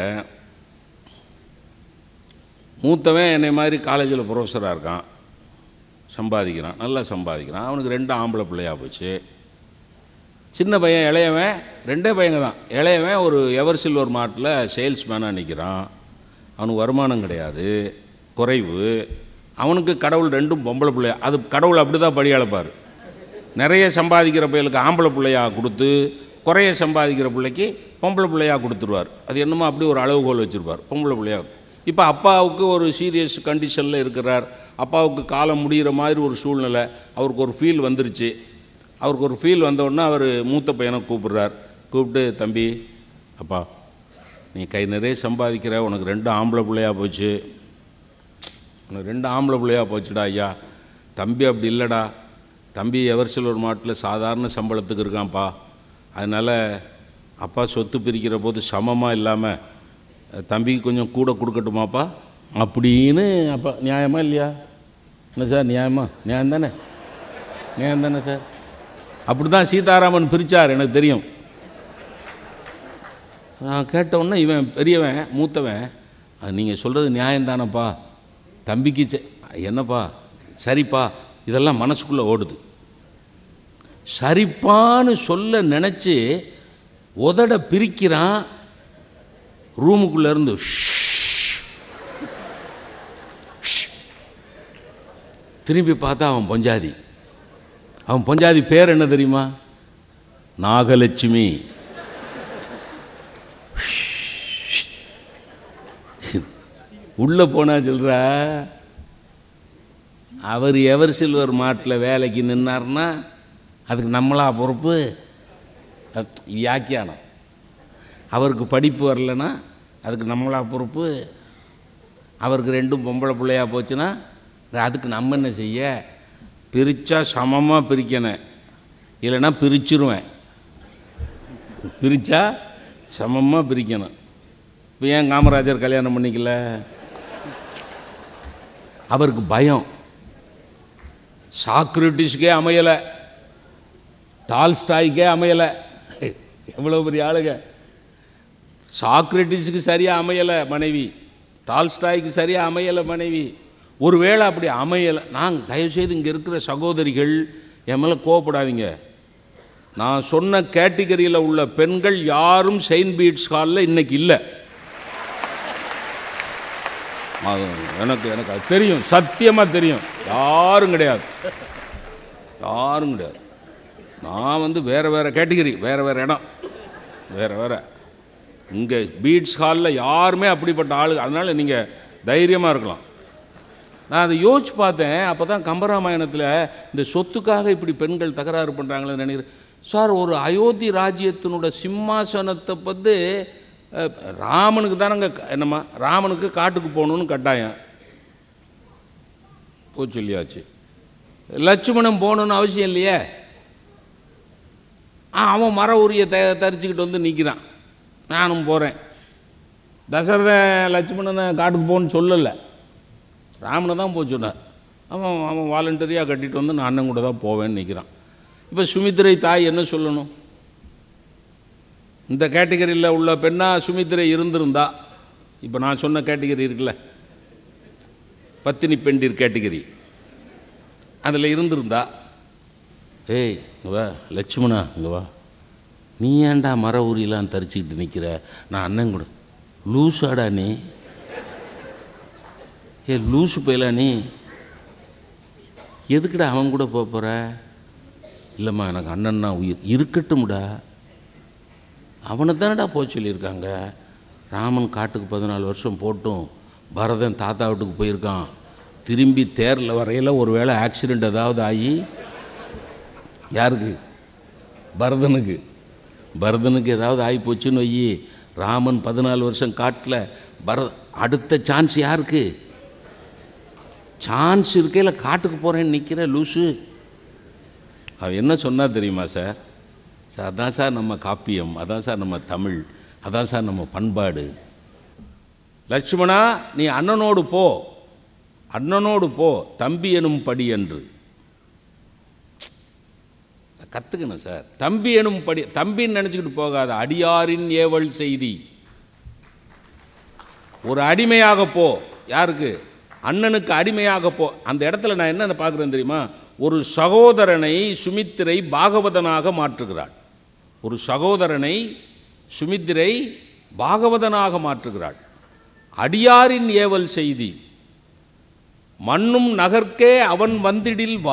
Speaker 2: மூத்தவன் என்னை மாதிரி காலேஜில் ப்ரொஃபஸராக இருக்கான், சம்பாதிக்கிறான், நல்லா சம்பாதிக்கிறான். அவனுக்கு 2 ஆம்பளை பிள்ளையாக போச்சு. சின்ன பையன் இளையவன், 2 பையங்க தான். இளையவன் ஒரு எவர் சில்வர் மார்ட்டில் சேல்ஸ்மேனாக நிற்கிறான். அவனுக்கு வருமானம் கிடையாது, குறைவு. அவனுக்கு கடவுள் 2 பொம்பளை பிள்ளையா. அது கடவுள் அப்படி தான் படி அளப்பார். நிறைய சம்பாதிக்கிற பிள்ளைகளுக்கு ஆம்பளை பிள்ளையாக கொடுத்து, குறைய சம்பாதிக்கிற பிள்ளைக்கு பொம்பளை பிள்ளையாக கொடுத்துருவார். அது என்னமோ அப்படி ஒரு அளவுகோல் வச்சுருப்பார், பொம்பளை பிள்ளையாக. இப்போ அப்பாவுக்கு ஒரு சீரியஸ் கண்டிஷனில் இருக்கிறார். அப்பாவுக்கு காலம் முடிகிற மாதிரி ஒரு சூழ்நிலை. அவருக்கு ஒரு ஃபீல் வந்துருச்சு. அவருக்கு ஒரு ஃபீல் வந்தோடனே அவர் மூத்த பையனை கூப்பிட்றார். கூப்பிட்டு, தம்பி, அப்பா, நீ கை நிறைய சம்பாதிக்கிற, உனக்கு 2 ஆம்பளை பிள்ளையாக போச்சு, உனக்கு 2 ஆம்பளை பிள்ளையாக போச்சுடா ஐயா. தம்பி அப்படி இல்லைடா, தம்பி எவர் சில்வர் மார்ட்டில் சாதாரண சம்பளத்துக்கு இருக்கான்ப்பா. அதனால் அப்பா சொத்து பிரிக்கிற போது சமமாக இல்லாமல் தம்பிக்கு கொஞ்சம் கூட கொடுக்கட்டுமாப்பா அப்படின்னு. அப்பா நியாயமா இல்லையா? என்ன சார் நியாயமா? நியாயம் தானே? நியாயம் தானே சார்? அப்படி தான் சீதாராமன் பிரித்தார், எனக்கு தெரியும். நான் கேட்டவுடனே இவன் பெரியவன், மூத்தவன், அது நீங்கள் சொல்கிறது நியாயம்தானப்பா, தம்பிக்கு என்னப்பா சரிப்பா, இதெல்லாம் மனசுக்குள்ளே ஓடுது. சரிப்பான்னு சொல்ல நினச்சி உதட பிரிக்கிறான். ரூமுக்குள்ளேருந்து திரும்பி பார்த்தா அவன் பொஞ்சாதி. அவன் பொஞ்சாதி பேர் என்ன தெரியுமா? நாகலட்சுமி. உள்ளே போனா சொல்ற, அவர் எவர் சில்வர் மார்ட்டில் வேலைக்கு நின்னார்னா அதுக்கு நம்மளா பொறுப்பு? வியாக்கியானம். அவருக்கு படிப்பு வரலன்னா அதுக்கு நம்மளா பொறுப்பு? அவருக்கு 2 பொம்பளை பிள்ளையாக போச்சுன்னா அதுக்கு நம்ம என்ன செய்ய? பிரித்தா சமமாக பிரிக்கணும், இல்லைன்னா பிரிச்சுருவேன். பிரித்தா சமமாக பிரிக்கணும். இப்போ ஏன் காமராஜர் கல்யாணம் பண்ணிக்கல? அவருக்கு பயம். சாக்ரட்டிஸ்க்கே அமையலை, டால்ஸ்டாய்க்கே அமையலை. எவ்வளோ பெரிய ஆளுங்க! சாக்ரட்டிஸுக்கு சரியாக அமையலை மனைவி, டால்ஸ்டாய்க்கு சரியாக அமையலை மனைவி. ஒருவேளை அப்படி அமையலை, நாங்கள் தயவுசெய்து இங்கே இருக்கிற சகோதரிகள் என் மேலே கோவப்படாதீங்க. நான் சொன்ன கேட்டகரியில் உள்ள பெண்கள் யாரும் செயின்ட் பீட்ஸ் ஹாலில் இன்றைக்கி இல்லை. எனக்கு அது தெரியும், சத்தியமாக தெரியும். யாரும் கிடையாது, யாரும் கிடையாது. நான் வேறு கேட்டகரி, வேறு இடம், வேறு இங்கே பீட்ஸ் ஹாலில் யாருமே அப்படிப்பட்ட ஆளு. அதனால் நீங்கள் தைரியமாக இருக்கலாம். நான் அதை யோசிச்சு பார்த்தேன். அப்போ தான் கம்பராமாயணத்தில் இந்த சொத்துக்காக இப்படி பெண்கள் தகராறு பண்ணுறாங்களேன்னு நினைக்கிறேன். சார், ஒரு அயோத்தி ராஜ்யத்தினோட சிம்மாசனத்தை பற்றி ராமனுக்கு தானங்க என்னம்மா, ராமனுக்கு காட்டுக்கு போகணுன்னு கட்டாயம் போய் சொல்லியாச்சு. லட்சுமணன் போகணுன்னு அவசியம் இல்லையே. அவன் மர உரிய தரிச்சுக்கிட்டு நிற்கிறான், நானும் போகிறேன். தசரதன் லட்சுமணனை காட்டுக்கு போகணுன்னு சொல்லலை, ராமனை தான் போய் சொன்னார். அவன் வாலண்டரியாக கட்டிட்டு நான் அண்ணன் கூட தான் போவேன்னு நிற்கிறான். இப்போ சுமித்திரை தாய் என்ன சொல்லணும்? இந்த கேட்டகரியில் உள்ள பெண்ணாக சுமித்திரை இருந்திருந்தா, இப்போ நான் சொன்ன கேட்டகரி இருக்குல்ல, பத்தினி பெண்டிர் கேட்டகரி, அதில் இருந்திருந்தா, ஏய் இங்கே வா லட்சுமணா, இங்கே வா, நீ ஏன்டா மர ஊரியெலாம் தரிச்சிக்கிட்டு நிற்கிற, நான் அண்ணன் கூட. லூஸாடா நீ? லூஸு போயிலா நீ? எதுக்குடா அவன் கூட போகிற? இல்லைம்மா, எனக்கு அண்ணன்னா உயிர். இருக்கட்டும்டா, அவனை தானடா போக சொல்லியிருக்காங்க. ராமன் காட்டுக்கு 14 வருஷம் போட்டும் பரதன் தாத்தா வீட்டுக்கு போயிருக்கான். திரும்பி தேரில் வரையில் ஒரு வேளை ஆக்சிடெண்ட் ஏதாவது ஆகி, யாருக்கு? பரதனுக்கு ஏதாவது ஆகி போச்சுன்னு வை, ராமன் 14 வருஷம் காட்டில் அடுத்த சான்ஸ் யாருக்கு? சான்ஸ் இருக்கையில் காட்டுக்கு போகிறேன்னு நிற்கிற லூஸு. அவன் என்ன சொன்னால் தெரியுமா சார்? அதான் சார் நம்ம காப்பியம், அதான் சார் நம்ம தமிழ், அதான் சார் நம்ம பண்பாடு. லட்சுமணா, நீ அண்ணனோடு போ, தம்பி எனும் படி என்று. கற்றுக்கணும் சார். தம்பி எனும் படி, தம்பின்னு நினச்சிக்கிட்டு போகாத, அடியாரின் ஏவல் செய்தி. ஒரு அடிமையாக போ. யாருக்கு? அண்ணனுக்கு அடிமையாக போ. அந்த இடத்துல நான் என்ன பார்க்குறேன் தெரியுமா? ஒரு சகோதரனை சுமித்திரை பாகவதனாக மாற்றுகிறாள். ஒரு சகோதரனை சுமித்திரை பாகவதனாக மாற்றுகிறாள். அடியாரின் ஏவல் செய்தி. மண்ணும் நகர்க்கே அவன் வந்திடில் வா,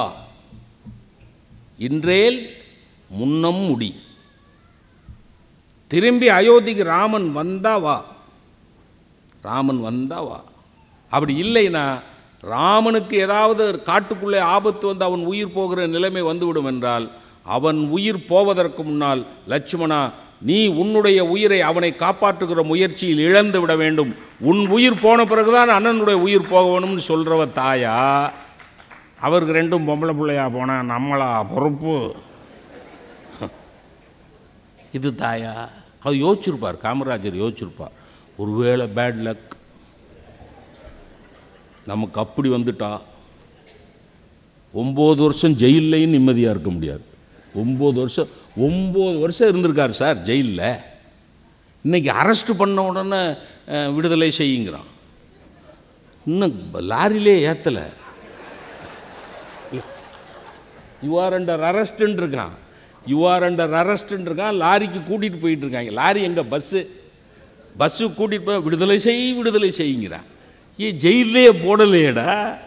Speaker 2: இன்றேல் முன்னம் முடி. திரும்பி அயோத்திக்கு ராமன் வந்தா வா, ராமன் வந்தா வா. அப்படி இல்லைன்னா ராமனுக்கு ஏதாவது காட்டுக்குள்ளே ஆபத்து வந்து அவன் உயிர் போகிற நிலைமை வந்துவிடும் என்றால், அவன் உயிர் போவதற்கு முன்னால் லட்சுமணா, நீ உன்னுடைய உயிரை அவனை காப்பாற்றுகிற முயற்சியில் இழந்து விட வேண்டும். உன் உயிர் போன பிறகுதான் அண்ணனுடைய உயிர் போக வேணும்னு சொல்கிறவ தாயா? அவருக்கு ரெண்டும் பொம்பளை பிள்ளையா போனால் நம்மளா பொறுப்பு? இது தாயா? அவர் யோசிச்சிருப்பார், காமராஜர் யோசிச்சிருப்பார். ஒருவேளை பேட் லக் நமக்கு அப்படி வந்துட்டா 9 வருஷம் ஜெயிலையும் நிம்மதியாக இருக்க முடியாது. 9 வருஷம் இருந்திருக்கார் சார் ஜெயிலில். இன்னைக்கு அரெஸ்ட் பண்ண உடனே விடுதலை செய்யுங்கிறான். இன்னும் லாரியிலே ஏற்றலை. யூஆர் அண்டர் அரெஸ்ட்ன்னு இருக்கான். யூஆர் அண்டர் அரெஸ்ட்ன்னு இருக்கான். லாரிக்கு கூட்டிகிட்டு போயிட்டு இருக்காங்க. லாரி எங்கள் பஸ்ஸு கூட்டிகிட்டு போய் விடுதலை செய்யுங்கிறான். ஏன் ஜெயிலே போடலையடா?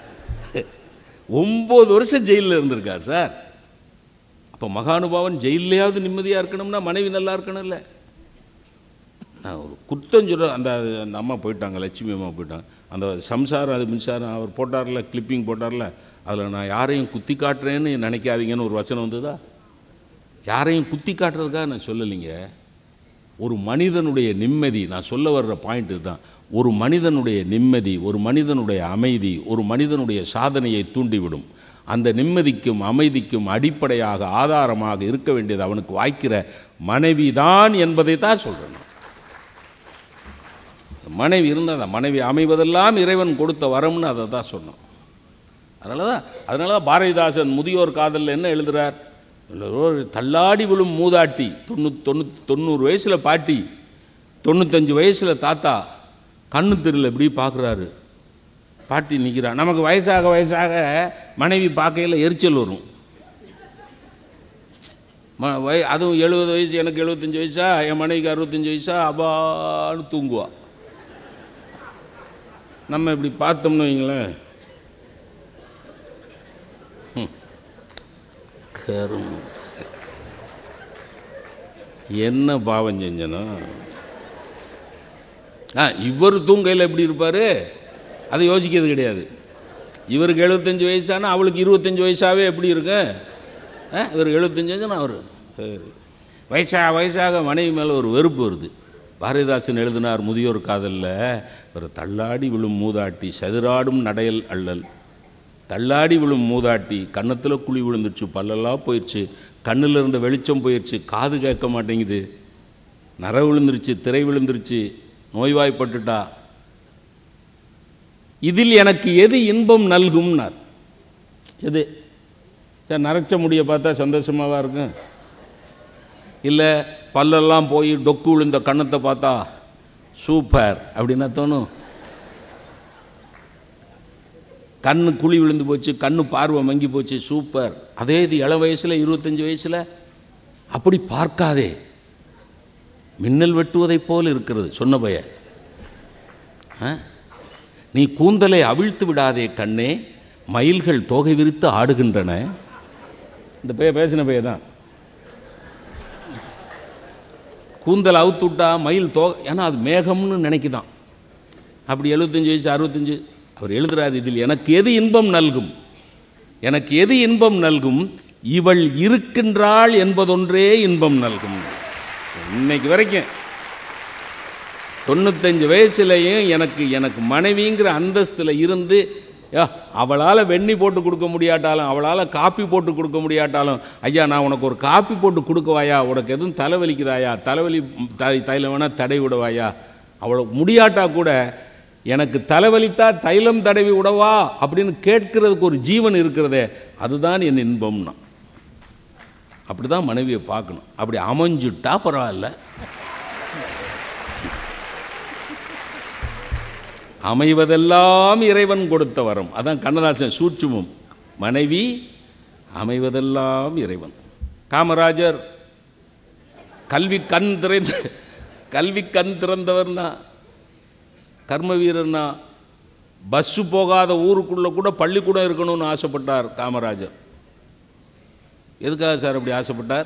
Speaker 2: 9 வருஷம் ஜெயிலில் இருந்திருக்கார் சார். அப்போ மகானுபாவன் ஜெயிலையாவது நிம்மதியாக இருக்கணும்னா மனைவி நல்லா இருக்கணும்ல. நான் ஒரு குத்தம் சொல்ல, அந்த அம்மா போயிட்டாங்க, லட்சுமி அம்மா போயிட்டாங்க. அந்த சம்சாரம், அது மின்சாரம் அவர் போட்டார்ல, கிளிப்பிங் போட்டார்ல, அதில் நான் யாரையும் குத்தி காட்டுறேன்னு நினைக்காதீங்கன்னு ஒரு வசனம் வந்ததா? யாரையும் குத்தி காட்டுறதுக்காக நான் சொல்லலைங்க. ஒரு மனிதனுடைய நிம்மதி, நான் சொல்ல வர்ற பாயிண்ட் இதுதான். ஒரு மனிதனுடைய நிம்மதி, ஒரு மனிதனுடைய அமைதி, ஒரு மனிதனுடைய சாதனையை தூண்டிவிடும். அந்த நிம்மதிக்கும் அமைதிக்கும் அடிப்படையாக ஆதாரமாக இருக்க வேண்டியது அவனுக்கு வாய்க்கிற மனைவி தான் என்பதை தான் சொல்கிறேன். மனைவி இருந்தால் தான், மனைவி அமைவதெல்லாம் இறைவன் கொடுத்த வரம்னு அதை தான் சொன்னோம். அதனால தான் பாரதிதாசன் முதியோர் காதலில் என்ன எழுதுகிறார்? தள்ளாடி விழும் மூதாட்டி, 90 வயசில் பாட்டி, 95 வயசில் தாத்தா, கண்ணு தெரியல இப்படி பார்க்குறாரு. பாட்டி நிற்கிறான். நமக்கு வயசாக மனைவி பார்க்கையில் எரிச்சல் வரும். அதுவும் 70 வயசு, எனக்கு 75 வயசா, என் மனைவிக்கு 65 வயசா, அபான்னு தூங்குவா. நம்ம இப்படி பார்த்தோம்னு வைங்களேன், கரும் என்ன பாவம் செஞ்சனா? இவர் தூங்கையில் எப்படி இருப்பார் அதை யோசிக்கிறது கிடையாது. இவருக்கு 75 வயசானா அவளுக்கு 25 வயசாகவே எப்படி இருக்கு? இவருக்கு 75 வயசுனா அவர் சரி வயசாக மனைவி மேலே ஒரு வெறுப்பு வருது. பாரதிதாசன் எழுதினார் முதியோர் காதலில், ஒரு தள்ளாடி விழும் மூதாட்டி சதுராடும் நடையல் அள்ளல். தள்ளாடி விழும் மூதாட்டி, கன்னத்தில் குழி விழுந்துருச்சு, பல்லெல்லாம் போயிடுச்சு, கண்ணில் இருந்த வெளிச்சம் போயிடுச்சு, காது கேட்க மாட்டேங்குது, நர விழுந்துருச்சு, திரை விழுந்துருச்சு, நோய்வாய்ப்பட்டுட்டா. இதில் எனக்கு எது இன்பம் நல்கும்னார். எது சார்? நரைச்ச முடியை பார்த்தா சந்தோஷமாவா இருக்கும்? இல்லை பல்லெல்லாம் போய் டொக்கு விழுந்த கண்ணத்தை பார்த்தா சூப்பர் அப்படின்னா தோணும்? கண்ணு குழி விழுந்து போச்சு, கண்ணு பார்வை மங்கி போச்சு, சூப்பர். அதே இது இளம் வயசில் 25 வயசில் அப்படி பார்க்காதே, மின்னல் வெட்டுவதைப் போல் இருக்கிறது. சொன்ன பைய, நீ கூந்தலை அவிழ்த்து விடாதே கண்ணே, மயில்கள் தோகை விரித்து ஆடுகின்றன. இந்த பைய பேசின பைய தான். கூந்தல் அவுத்து விட்டா மயில் ஏன்னா அது மேகம்னு நினைக்குதான். அப்படி 75 வயசு 65 அவர் எழுதுகிறார், இதில் எனக்கு எது இன்பம் நல்கும், எனக்கு எது இன்பம் நல்கும், இவள் இருக்கின்றாள் என்பதொன்றே இன்பம் நல்கும். இன்னைக்கு வரைக்கும் 95 வயசுலையும் எனக்கு மனைவிங்கிற அந்தஸ்தில் இருந்து, அவளால் வெண்ணி போட்டு கொடுக்க முடியாட்டாலும், அவளால் காப்பி போட்டு கொடுக்க முடியாட்டாலும், ஐயா நான் உனக்கு ஒரு காப்பி போட்டு கொடுக்கவாயா, உனக்கு எதுவும் தலைவலிக்குதாயா, தலைவலி தைலம் வேணால் தடை விடவாயா, அவளை முடியாட்டா கூட எனக்கு தலைவலித்தா தைலம் தடவி விடவா அப்படின்னு கேட்கறதுக்கு ஒரு ஜீவன் இருக்கிறதே, அதுதான் என் இன்பம்னா. அப்படி தான் மனைவியை பார்க்கணும். அப்படி அமைஞ்சுட்டா பரவாயில்ல. அமைவதெல்லாம் இறைவன் கொடுத்த வரம். அதான் கண்ணதாசன் சூட்சுமம். மனைவி அமைவதெல்லாம் இறைவன். காமராஜர் கல்வி கண் திறந்தவர்னா, கர்ம வீரர்னா, பஸ்ஸு போகாத ஊருக்குள்ளே கூட பள்ளிக்கூடம் இருக்கணும்னு ஆசைப்பட்டார் காமராஜர். எதுக்காக சார் அப்படி ஆசைப்பட்டார்?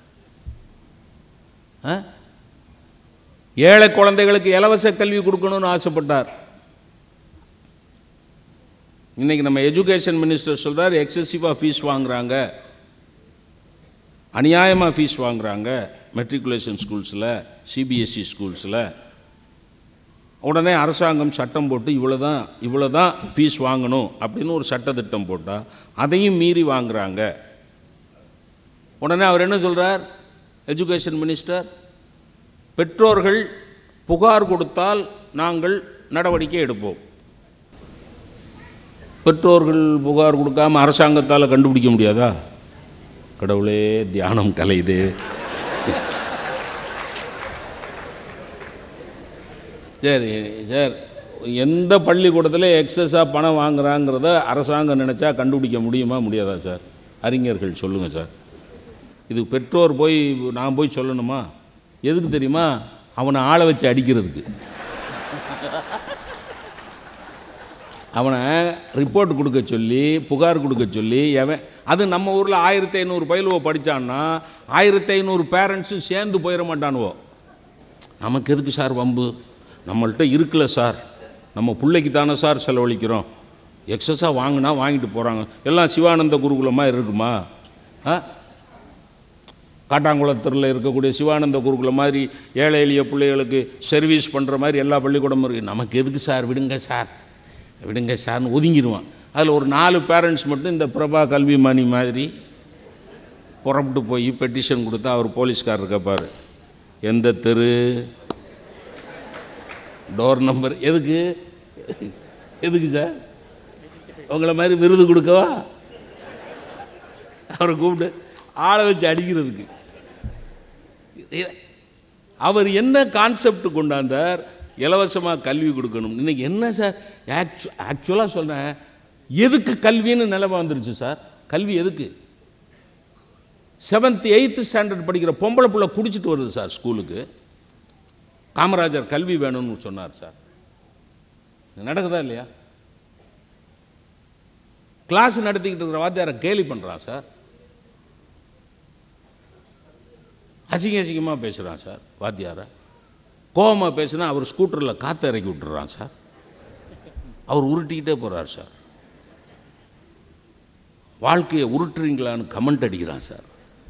Speaker 2: ஏழை குழந்தைகளுக்கு இலவச கல்வி கொடுக்கணும்னு ஆசைப்பட்டார். இன்றைக்கி நம்ம எஜுகேஷன் மினிஸ்டர் சொல்கிறார், எக்ஸசிவாக ஃபீஸ் வாங்குகிறாங்க, அநியாயமாக ஃபீஸ் வாங்குகிறாங்க மெட்ரிகுலேஷன் ஸ்கூல்ஸில், சிபிஎஸ்சி ஸ்கூல்ஸில். உடனே அரசாங்கம் சட்டம் போட்டு இவ்வளோ தான் ஃபீஸ் வாங்கணும் அப்படின்னு ஒரு சட்டத்திட்டம் போட்டால் அதையும் மீறி வாங்குகிறாங்க. உடனே அவர் என்ன சொல்கிறார், எஜுகேஷன் மினிஸ்டர், பெற்றோர்கள் புகார் கொடுத்தால் நாங்கள் நடவடிக்கை எடுப்போம். பெற்றோர்கள் புகார் கொடுக்காமல் அரசாங்கத்தால் கண்டுபிடிக்க முடியாதா? கடவுளே, தியானம் கலையுது. சரி சார், எந்த பள்ளிக்கூடத்தில் எக்ஸஸாக பணம் வாங்குறாங்கிறத அரசாங்கம் நினச்சா கண்டுபிடிக்க முடியுமா முடியாதா சார்? அறிஞர்கள் சொல்லுங்கள் சார். இது பெற்றோர் போய் நான் போய் சொல்லணுமா? எதுக்கு தெரியுமா? அவனை ஆளை வச்சு அடிக்கிறதுக்கு. அவனை ரிப்போர்ட் கொடுக்க சொல்லி, புகார் கொடுக்க சொல்லி, அது நம்ம ஊரில் 1500 பயிலுவோ படித்தான்னா 1500 பேரண்ட்ஸும் சேர்ந்து போயிட மாட்டானுவோ. நமக்கு எதுக்கு சார் வம்பு? நம்மள்கிட்ட இருக்குல்ல சார், நம்ம பிள்ளைக்கு தானே சார் செலவழிக்கிறோம். எக்ஸஸாக வாங்கினா வாங்கிட்டு போகிறாங்க. எல்லாம் சிவானந்த குருகுலமாக இருக்குமா? காட்டாங்குளத்தூரில் இருக்கக்கூடிய சிவானந்த குருகுலம் மாதிரி ஏழை எளிய பிள்ளைகளுக்கு சர்வீஸ் பண்ணுற மாதிரி எல்லா பள்ளிக்கூடமும் இருக்குது. நமக்கு எதுக்கு சார், விடுங்க சார் விடுங்க சார்னு ஒதுங்கிடுவான். அதில் ஒரு 4 பேரண்ட்ஸ் மட்டும் இந்த பிரபா கல்வி மணி மாதிரி புறப்பட்டு போய் பெட்டிஷன் கொடுத்தா அவர் போலீஸ்காரர் கேட்பார், எந்த தெரு, டோர் நம்பர். எதுக்கு சார்? உங்களை மாதிரி விருது கொடுக்கவா? அவரை கூப்பிட்டு ஆளை வச்சு அடிக்கிறதுக்கு. அவர் என்ன கான்செப்ட் கொண்டாந்தார்? இலவசமாக கல்வி கொடுக்கணும். இன்றைக்கி என்ன சார் ஆக்சுவலாக சொல்கிறேன், எதுக்கு கல்வின்னு நிலைமை வந்துருச்சு சார்? கல்வி எதுக்கு? 7th 8th ஸ்டாண்டர்ட் படிக்கிற பொம்பளை பிள்ளை குடிச்சிட்டு வருது சார் ஸ்கூலுக்கு. காமராஜர் கல்வி வேணும்னு சொன்னார் சார். நடக்குதா இல்லையா? கிளாஸ் நடத்திக்கிட்டு இருக்கிற வாத்தியாரை கேலி பண்ணுறான் சார். அசிங்கமாக பேசுகிறான் சார் வாத்தியாரை. கோபமாக பேசுனா அவர் ஸ்கூட்டரில் காற்று இறக்கி விட்டுறான் சார். அவர் உருட்டிக்கிட்டே போகிறார் சார். வாழ்க்கையை உருட்டுறீங்களான்னு கமெண்ட் அடிக்கிறான் சார்.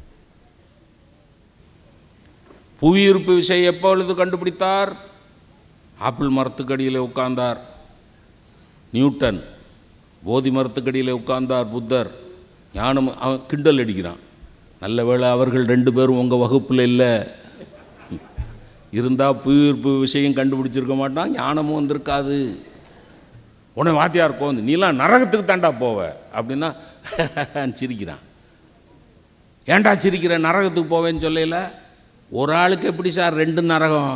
Speaker 2: புவியீர்ப்பு விசை எப்பொழுது கண்டுபிடித்தார்? ஆப்பிள் மரத்துக்கடியில் உட்கார்ந்தார் நியூட்டன், போதி மரத்துக்கடியில் உட்கார்ந்தார் புத்தர். ஞானம் அவன் கிண்டல் அடிக்கிறான். நல்ல வேளை அவர்கள் 2 பேரும் உங்கள் வகுப்பில் இல்லை, இருந்தால் புவியீர்ப்பு விஷயம் கண்டுபிடிச்சிருக்க மாட்டான், ஞானமும் வந்திருக்காது. உடனே வாத்தியார் கோந்து, நீலாம் நரகத்துக்கு தாண்டா போவ அப்படின்னா சிரிக்கிறான். ஏன்டா சிரிக்கிற, நரகத்துக்கு போவேன்னு சொல்லல. ஒரு ஆளுக்கு எப்படி சார் 2 நரகம்?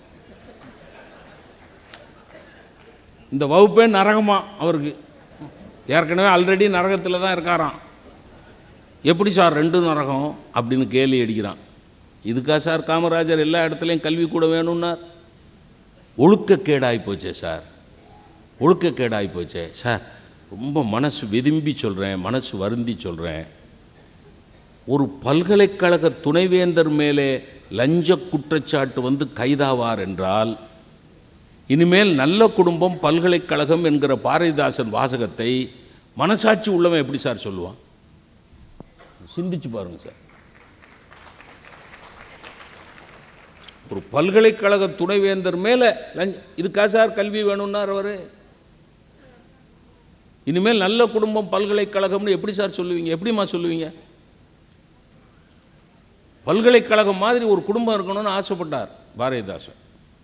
Speaker 2: இந்த வகுப்பே நரகமா அவருக்கு. ஏற்கனவே ஆல்ரெடி நரகத்தில் தான் இருக்காராம். எப்படி சார் 2 நரகம் அப்படின்னு கேள்வி அடிக்கிறான். இதுக்கா சார் காமராஜர் எல்லா இடத்துலையும் கல்வி கூட வேணும்னார்? ஒழுக்கக்கேடாகி போச்சே சார், ஒழுக்கக்கேடாகி போச்சே சார். ரொம்ப மனசு விரும்பி சொல்கிறேன், மனசு வருந்தி சொல்கிறேன். ஒரு பல்கலைக்கழக துணைவேந்தர் மேலே லஞ்ச குற்றச்சாட்டு வந்து கைதாவார் என்றால், இனிமேல் நல்ல குடும்பம் பல்கலைக்கழகம் என்கிற பாரதிதாசன் வாசகத்தை மனசாட்சி உள்ளவன் எப்படி சார் சொல்லுவான்? சிந்திச்சு பாருங்க சார். ஒரு பல்கலைக்கழக துணைவேந்தர் மேலே இதுக்கா சார் கல்வி வேணும்னார் அவர்? இனிமேல் நல்ல குடும்பம் பல்கலைக்கழகம்னு எப்படி சார் சொல்லுவீங்க? எப்படிமா சொல்லுவீங்க? பல்கலைக்கழகம் மாதிரி ஒரு குடும்பம் இருக்கணும்னு ஆசைப்பட்டார் பாரதிதாசன்.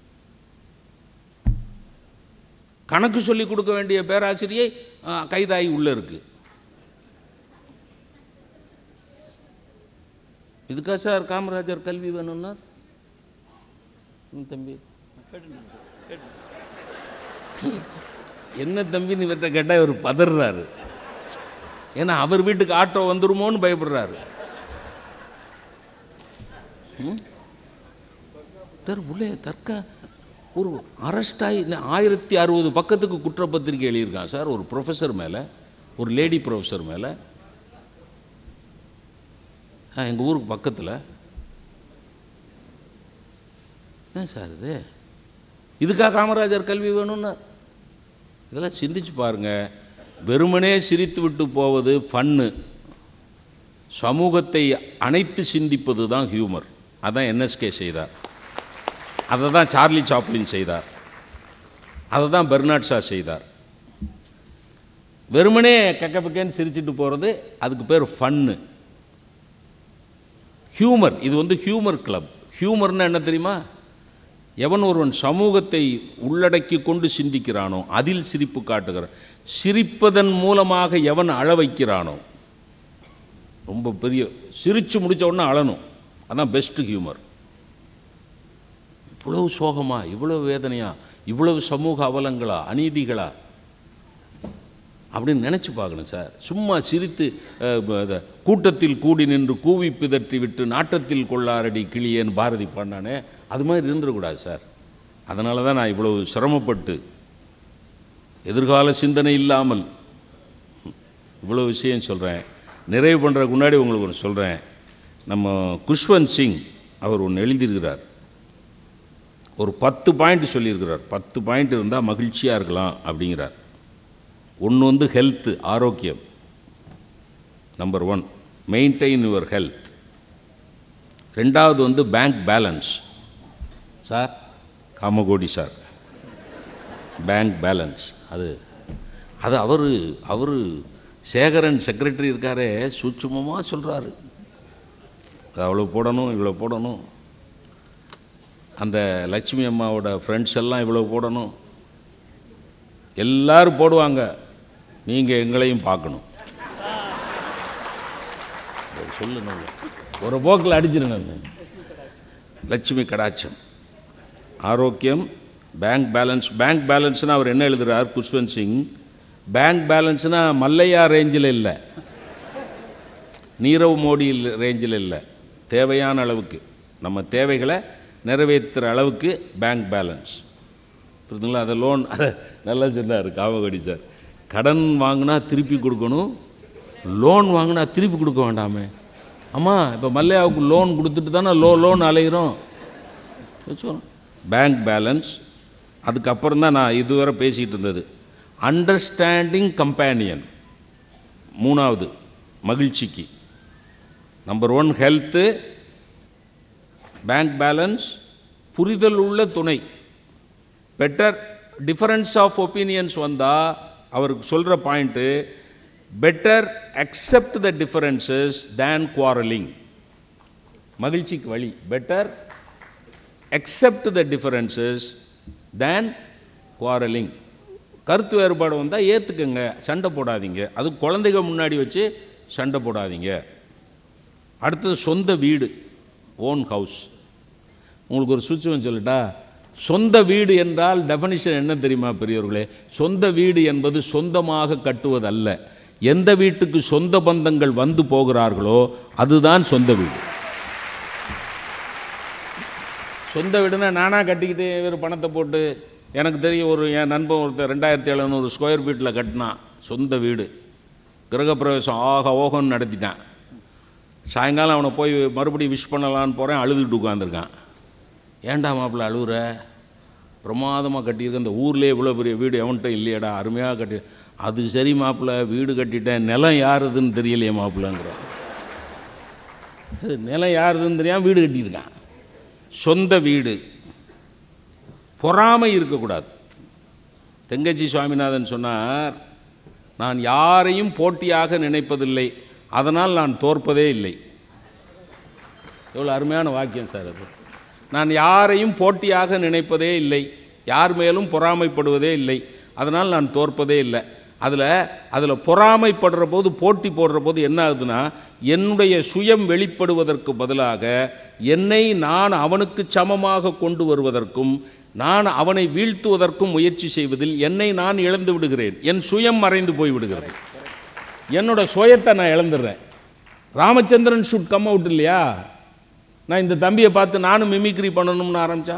Speaker 2: கணக்கு சொல்லி கொடுக்க வேண்டிய பேராசிரியை கைதாகி உள்ள இருக்கு. இதுக்கா சார் காமராஜர் கல்வி வேணும்னா தம்பி என்ன தம்பின்னு இவர்கிட்ட கேட்டால் இவர் பதறாரு. ஏன்னா அவர் வீட்டுக்கு ஆட்டோ வந்துருமோன்னு பயப்படுறாரு. உள்ளே தற்கா ஒரு அரெஸ்ட் ஆகி 1060 பக்கத்துக்கு குற்றப்பத்திரிக்கை எழுதியிருக்கான் சார் ஒரு ப்ரொஃபஸர் மேலே, ஒரு லேடி ப்ரொஃபஸர் மேலே, எங்கள் ஊருக்கு பக்கத்தில். ஏன் சார் இதுக்காக காமராஜர் கல்வி வேணும்னா? இதெல்லாம் சிந்திச்சு பாருங்கள். வெறுமனே சிரித்து விட்டு போவது ஃபன்னு, சமூகத்தை அனைத்து சிந்திப்பது தான் ஹியூமர். அதான் என்எஸ்கே செய்தார், அதை தான் சார்லி சாப்ளின் செய்தார், அதை தான் பெர்னாட் ஷா செய்தார். வெறுமனே கக்கப்பக்கேன்னு சிரிச்சிட்டு போகிறது அதுக்கு பேர் ஃபன்னு, ஹியூமர். இது ஹியூமர் கிளப். ஹியூமர்னா என்ன தெரியுமா? எவன் ஒருவன் சமூகத்தை உள்ளடக்கி கொண்டு சிந்திக்கிறானோ அதில் சிரிப்பு காட்டுகிறான். சிரிப்பதன் மூலமாக எவன் அழ வைக்கிறானோ, ரொம்ப பெரிய சிரித்து முடித்த உடனே அழணும், அதான் பெஸ்ட் ஹியூமர். இவ்வளவு சோகமா, இவ்வளவு வேதனையா, இவ்வளவு சமூக அவலங்களா, அநீதிகளா அப்படின்னு நினச்சி பார்க்கணும் சார். சும்மா சிரித்து கூட்டத்தில் கூடி நின்று கூவி பிதற்றி விட்டு நாட்டத்தில் கொள்ளாரடி கிளியேன்னு பாரதி பாடினானே, அது மாதிரி இருந்துடக்கூடாது சார். அதனால தான் நான் இவ்வளவு சிரமப்பட்டு எதிர்கால சிந்தனை இல்லாமல் இவ்வளோ விஷயம் சொல்கிறேன். நிறைவு பண்ணுறதுக்கு முன்னாடி உங்களுக்கு ஒன்று சொல்கிறேன். நம்ம குஷ்வந்த் சிங் அவர் ஒன்று எழுதியிருக்கிறார், ஒரு 10 பாயிண்ட் சொல்லியிருக்கிறார். 10 பாயிண்ட் இருந்தால் மகிழ்ச்சியாக இருக்கலாம் அப்படிங்கிறார். ஒன்று ஹெல்த்து, ஆரோக்கியம். Number 1 maintain your health. ரெண்டாவது bank balance. Sir Kamakoti sir, bank balance அது அவர் சேகரன் செக்ரட்டரி இருக்காரே சூட்சுமமாக சொல்கிறாரு. அது அவ்வளோ போடணும், இவ்வளோ போடணும். அந்த லட்சுமி அம்மாவோட ஃப்ரெண்ட்ஸ் எல்லாம் இவ்வளோ போடணும், எல்லோரும் போடுவாங்க, நீங்கள் எங்களையும் பார்க்கணும். சொல்லணும், ஒரு போக்கில் அடிச்சிருங்க. லட்சுமி கடாட்சம், ஆரோக்கியம், பேங்க் பேலன்ஸ். பேங்க் பேலன்ஸ்னால் அவர் என்ன எழுதுகிறார் குஷ்வந்த் சிங்? பேங்க் பேலன்ஸ்னால் மல்லையா ரேஞ்சில் இல்லை, நீரவ் மோடி ரேஞ்சில் இல்லை, தேவையான அளவுக்கு நம்ம தேவைகளை நிறைவேற்றுற அளவுக்கு பேங்க் பேலன்ஸ். புரியுதுங்களா? அதை லோன், அதை நல்லா சொன்னார் காமகோடி சார். கடன் வாங்கினா திருப்பி கொடுக்கணும், லோன் வாங்கினா திருப்பி கொடுக்க வேண்டாமே. ஆமாம், இப்போ மல்லையாவுக்கு லோன் கொடுத்துட்டு தானே லோன் அலைகிறோம். Bank balance. அதுக்கப்புறம் தான் நான் இதுவரை பேசிகிட்டு இருந்தது அண்டர்ஸ்டாண்டிங் கம்பேனியன். 3வது மகிழ்ச்சிக்கு. நம்பர் 1 ஹெல்த்து, பேங்க் பேலன்ஸ், புரிதல் உள்ள துணை. பெட்டர் டிஃபரன்ஸ் ஆஃப் ஒப்பீனியன்ஸ் வந்தால் அவருக்கு சொல்கிற point, better accept the differences than quarrelling. மகிழ்ச்சிக்கு வழி better accept the differences than quarrelling. கருத்து வேறுபாடு வந்தால் ஏற்றுக்குங்க, சண்டை போடாதீங்க. அது குழந்தைங்க முன்னாடி வச்சு சண்டை போடாதீங்க. அடுத்தது சொந்த வீடு, ஓன் ஹவுஸ். உங்களுக்கு ஒரு சூட்சுமம் சொல்லட்டா? சொந்த வீடு என்றால் டெஃபனிஷன் என்ன தெரியுமா பெரியவர்களே? சொந்த வீடு என்பது சொந்தமாக கட்டுவதல்ல. எந்த வீட்டுக்கு சொந்த பந்தங்கள் வந்து போகிறார்களோ அதுதான் சொந்த வீடு. சொந்த வீடுனா நானாக கட்டிக்கிட்டு இவர் பணத்தை போட்டு, எனக்கு தெரியும் ஒரு என் நண்பன் ஒருத்தர் 2700 ஸ்கொயர் ஃபீட்டில் கட்டினான் சொந்த வீடு. கிரகப்பிரவேசம் ஆக ஓகன்னு நடத்திட்டான். சாயங்காலம் அவனை போய் மறுபடியும் விஷ் பண்ணலான்னு போகிறேன், அழுதுகிட்டு உட்காந்துருக்கான். ஏன்டா மாப்பிள்ள அழுகுற? பிரமாதமாக கட்டியிருக்க, இந்த ஊர்லேயே இவ்வளோ பெரிய வீடு எவன்கிட்ட இல்லையடா, அருமையாக கட்டி. அது சரி மாப்பிள்ள, வீடு கட்டிட்டேன், நிலம் யாருதுன்னு தெரியலையே மாப்பிள்ளங்கிற. நிலம் யாருதுன்னு தெரியாமல் வீடு கட்டியிருக்கான். சொந்த வீடு. பொறாமை இருக்கக்கூடாது. தெங்கச்சி சுவாமிநாதன் சொன்னார், நான் யாரையும் போட்டியாக நினைப்பதில்லை, அதனால் நான் தோற்பதே இல்லை. எவ்வளோ அருமையான வாக்கியம் சார் அது. நான் யாரையும் போட்டியாக நினைப்பதே இல்லை, யார் மேலும் பொறாமைப்படுவதே இல்லை, அதனால் நான் தோற்பதே இல்லை. அதில் பொறாமைப்படுற போது, போட்டி போடுற போது என்ன ஆகுதுன்னா, என்னுடைய சுயம் வெளிப்படுவதற்கு பதிலாக என்னை நான் அவனுக்கு சமமாக கொண்டு வருவதற்கும் நான் அவனை வீழ்த்துவதற்கும் முயற்சி செய்வதில் என்னை நான் இழந்து விடுகிறேன். என் சுயம் மறைந்து போய் விடுகிறது. என்னோட சுயத்தை நான் இழந்துடுறேன். ராமச்சந்திரன் ஷுட் கம் அவுட் இல்லையா? நான் இந்த தம்பியை பார்த்து நானும் மிமிக்ரி பண்ணணும்னு ஆரம்பித்தா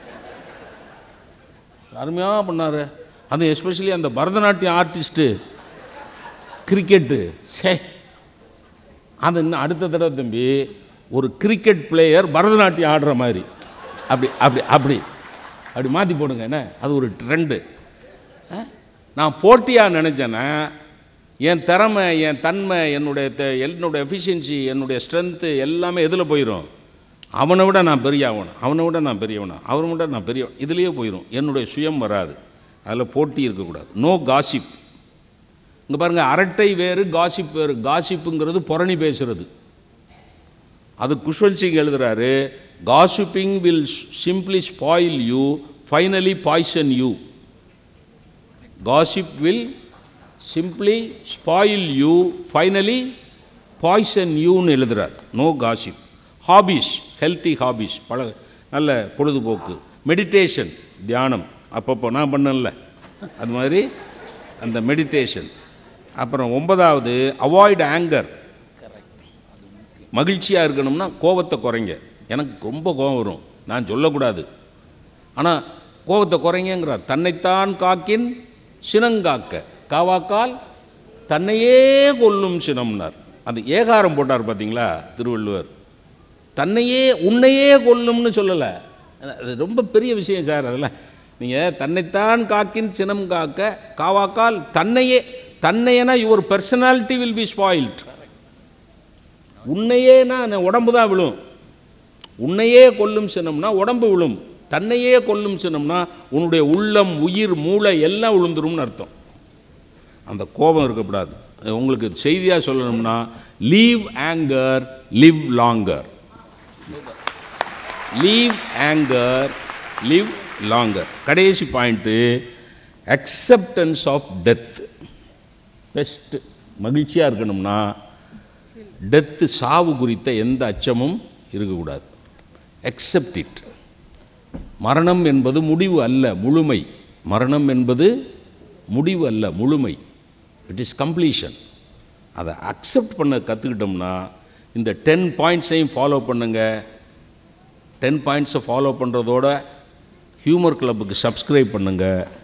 Speaker 2: அருமையாக பண்ணார். அது எஸ்பெஷலி அந்த பரதநாட்டியம் ஆர்டிஸ்ட்டு, கிரிக்கெட்டு, சே அது இன்னும் அடுத்த தடவை தம்பி ஒரு கிரிக்கெட் பிளேயர் பரதநாட்டியம் ஆடுற மாதிரி அப்படி அப்படி அப்படி அப்படி மாற்றி போடுங்க. என்ன அது ஒரு ட்ரெண்டு. நான் போட்டியாக நினச்சேன்னா என் திறமை, என் தன்மை, என்னுடைய எஃபிஷியன்சி, என்னுடைய ஸ்ட்ரென்த்து எல்லாமே எதில் போயிடும்? அவனை விட நான் பெரியவன், அவனை விட நான் பெரியவனா, அவனை விட நான் பெரியவன், இதுலேயே போயிடும். என்னுடைய சுயம் வராது. அதில் போட்டி இருக்கக்கூடாது. No gossip. இங்கே பாருங்கள், அரட்டை வேறு, காசிப் வேறு. காசிப்புங்கிறது புரணி பேசுகிறது. அது குஷ்வந்த் சிங் எழுதுகிறாரு, gossiping will simply spoil you, finally poison you. Gossip will simply spoil you, finally poison யூன்னு எழுதுகிறார். No gossip. Hobbies, healthy hobbies, நல்ல பொழுதுபோக்கு. மெடிடேஷன், தியானம். அப்பப்போ நான் பண்ணல அது மாதிரி அந்த மெடிடேஷன். அப்புறம் 9வது அவாய்ட் ஆங்கர். மகிழ்ச்சியாக இருக்கணும்னா கோபத்தை குறைங்க. எனக்கு ரொம்ப கோபம் வரும், நான் சொல்லக்கூடாது. ஆனால் கோபத்தை குறைங்கிறார். தன்னைத்தான் காக்கின் சினங்காக்க, காவாக்கால் தன்னையே கொல்லும் சினம்னார். அந்த ஏகாரம் போட்டார் பார்த்தீங்களா திருவள்ளுவர். தன்னையே, உன்னையே கொல்லும்னு சொல்லலை. அது ரொம்ப பெரிய விஷயம் சார். அதெல்லாம் நீங்கள் தன்னைத்தான் காக்கின் சினம் காக்க, காவாக்கால் தன்னையே. தன்னையனா your personality will be spoiled. உன்னையேனா உடம்பு தான் விழும். உன்னையே கொல்லும் சினம்னா உடம்பு விழும். தன்னையே கொல்லும் சினம்னா உன்னுடைய உள்ளம், உயிர், மூளை எல்லாம் விழுந்துரும்னு அர்த்தம். அந்த கோபம் இருக்கக்கூடாது. உங்களுக்கு செய்தியாக சொல்லணும்னா, leave anger, live longer. Leave anger, live longer. கடைசி point, acceptance of death. Best மகிழ்ச்சியாக இருக்கணும்னா டெத்து, சாவு குறித்த எந்த அச்சமும் இருக்கக்கூடாது. Accept it. மரணம் என்பது முடிவு அல்ல, முழுமை. மரணம் என்பது முடிவு அல்ல, முழுமை. It is completion. அதை அக்செப்ட் பண்ண கற்றுக்கிட்டோம்னா இந்த 10 பாயிண்ட்ஸையும் ஃபாலோ பண்ணுங்க. 10 பாயிண்ட்ஸை ஃபாலோ பண்ணுறதோட ஹியூமர் கிளப்புக்கு சப்ஸ்கிரைப் பண்ணுங்க.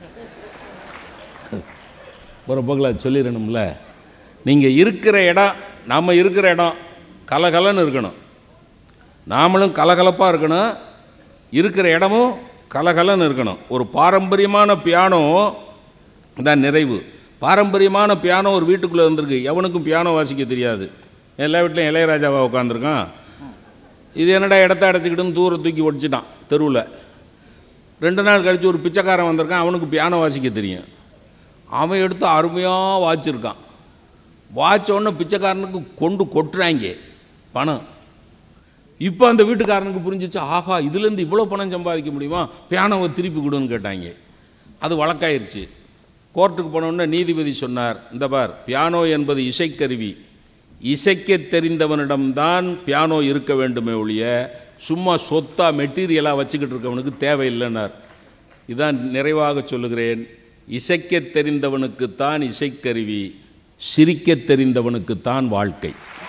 Speaker 2: ஒரு பக்கம் சொல்லிடணும்ல, நீங்கள் இருக்கிற இடம், நாம் இருக்கிற இடம் கலகலன்னு இருக்கணும். நாமளும் கலகலப்பாக இருக்கணும், இருக்கிற இடமும் கலகலன்னு இருக்கணும். ஒரு பாரம்பரியமான பியானோ தான் நிறைவு. பாரம்பரியமான பியானோ ஒரு வீட்டுக்குள்ளே வந்திருக்கு. எவனுக்கும் பியானோ வாசிக்க தெரியாது. எல்லா வீட்லையும் இளையராஜாவாக உட்காந்துருக்கான். இது என்னடா இடத்த அடைச்சிக்கிட்டுன்னு தூரம் தூக்கி ஒடிச்சிட்டான் தெருவில். 2 நாள் கழித்து ஒரு பிச்சைக்காரன் வந்திருக்கான். அவனுக்கு பியானோ வாசிக்க தெரியும். அவன் எடுத்து அருமையாக வாச்சிருக்கான். வாச்சோடனே பிச்சைக்காரனுக்கு கொண்டு கொட்டுறாங்க பணம். இப்போ அந்த வீட்டுக்காரனுக்கு புரிஞ்சிச்சு, ஆஹா இதுலேருந்து இவ்வளோ பணம் சம்பாதிக்க முடியுமா, பியானோவை திருப்பி கொடுன்னு கேட்டாங்க. அது வழக்காயிருச்சு. கோர்ட்டுக்கு போனோடனே நீதிபதி சொன்னார், இந்த பார், பியானோ என்பது இசைக்கருவி. இசைக்க தெரிந்தவனிடம்தான் பியானோ இருக்க வேண்டுமே ஒழிய சும்மா சொத்தா மெட்டீரியலாக வச்சுக்கிட்டு இருக்கவனுக்கு தேவையில்லைன்னார். இதான் நிறைவாக சொல்லுகிறேன், இசைக்க தெரிந்தவனுக்குத்தான் இசைக்கருவி, சிரிக்க தெரிந்தவனுக்குத்தான் வாழ்க்கை.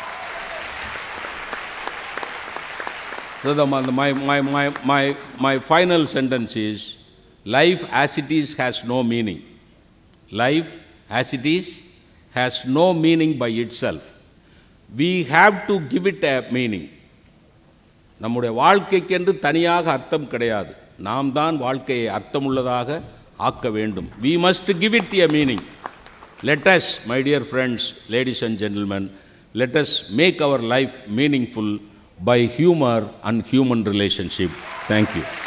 Speaker 2: My final sentence is, life as it is has no meaning. Life as it is has no meaning by itself. We have to give it a meaning. நம்முடைய வாழ்க்கைக்கென்று தனியாக அர்த்தம் கிடையாது. நாம் தான் வாழ்க்கையை அர்த்தமுள்ளதாக ஆக்க வேண்டும். We must give it a meaning. Let us, my dear friends, ladies and gentlemen, let us make our life meaningful by humor and human relationship. Thank you.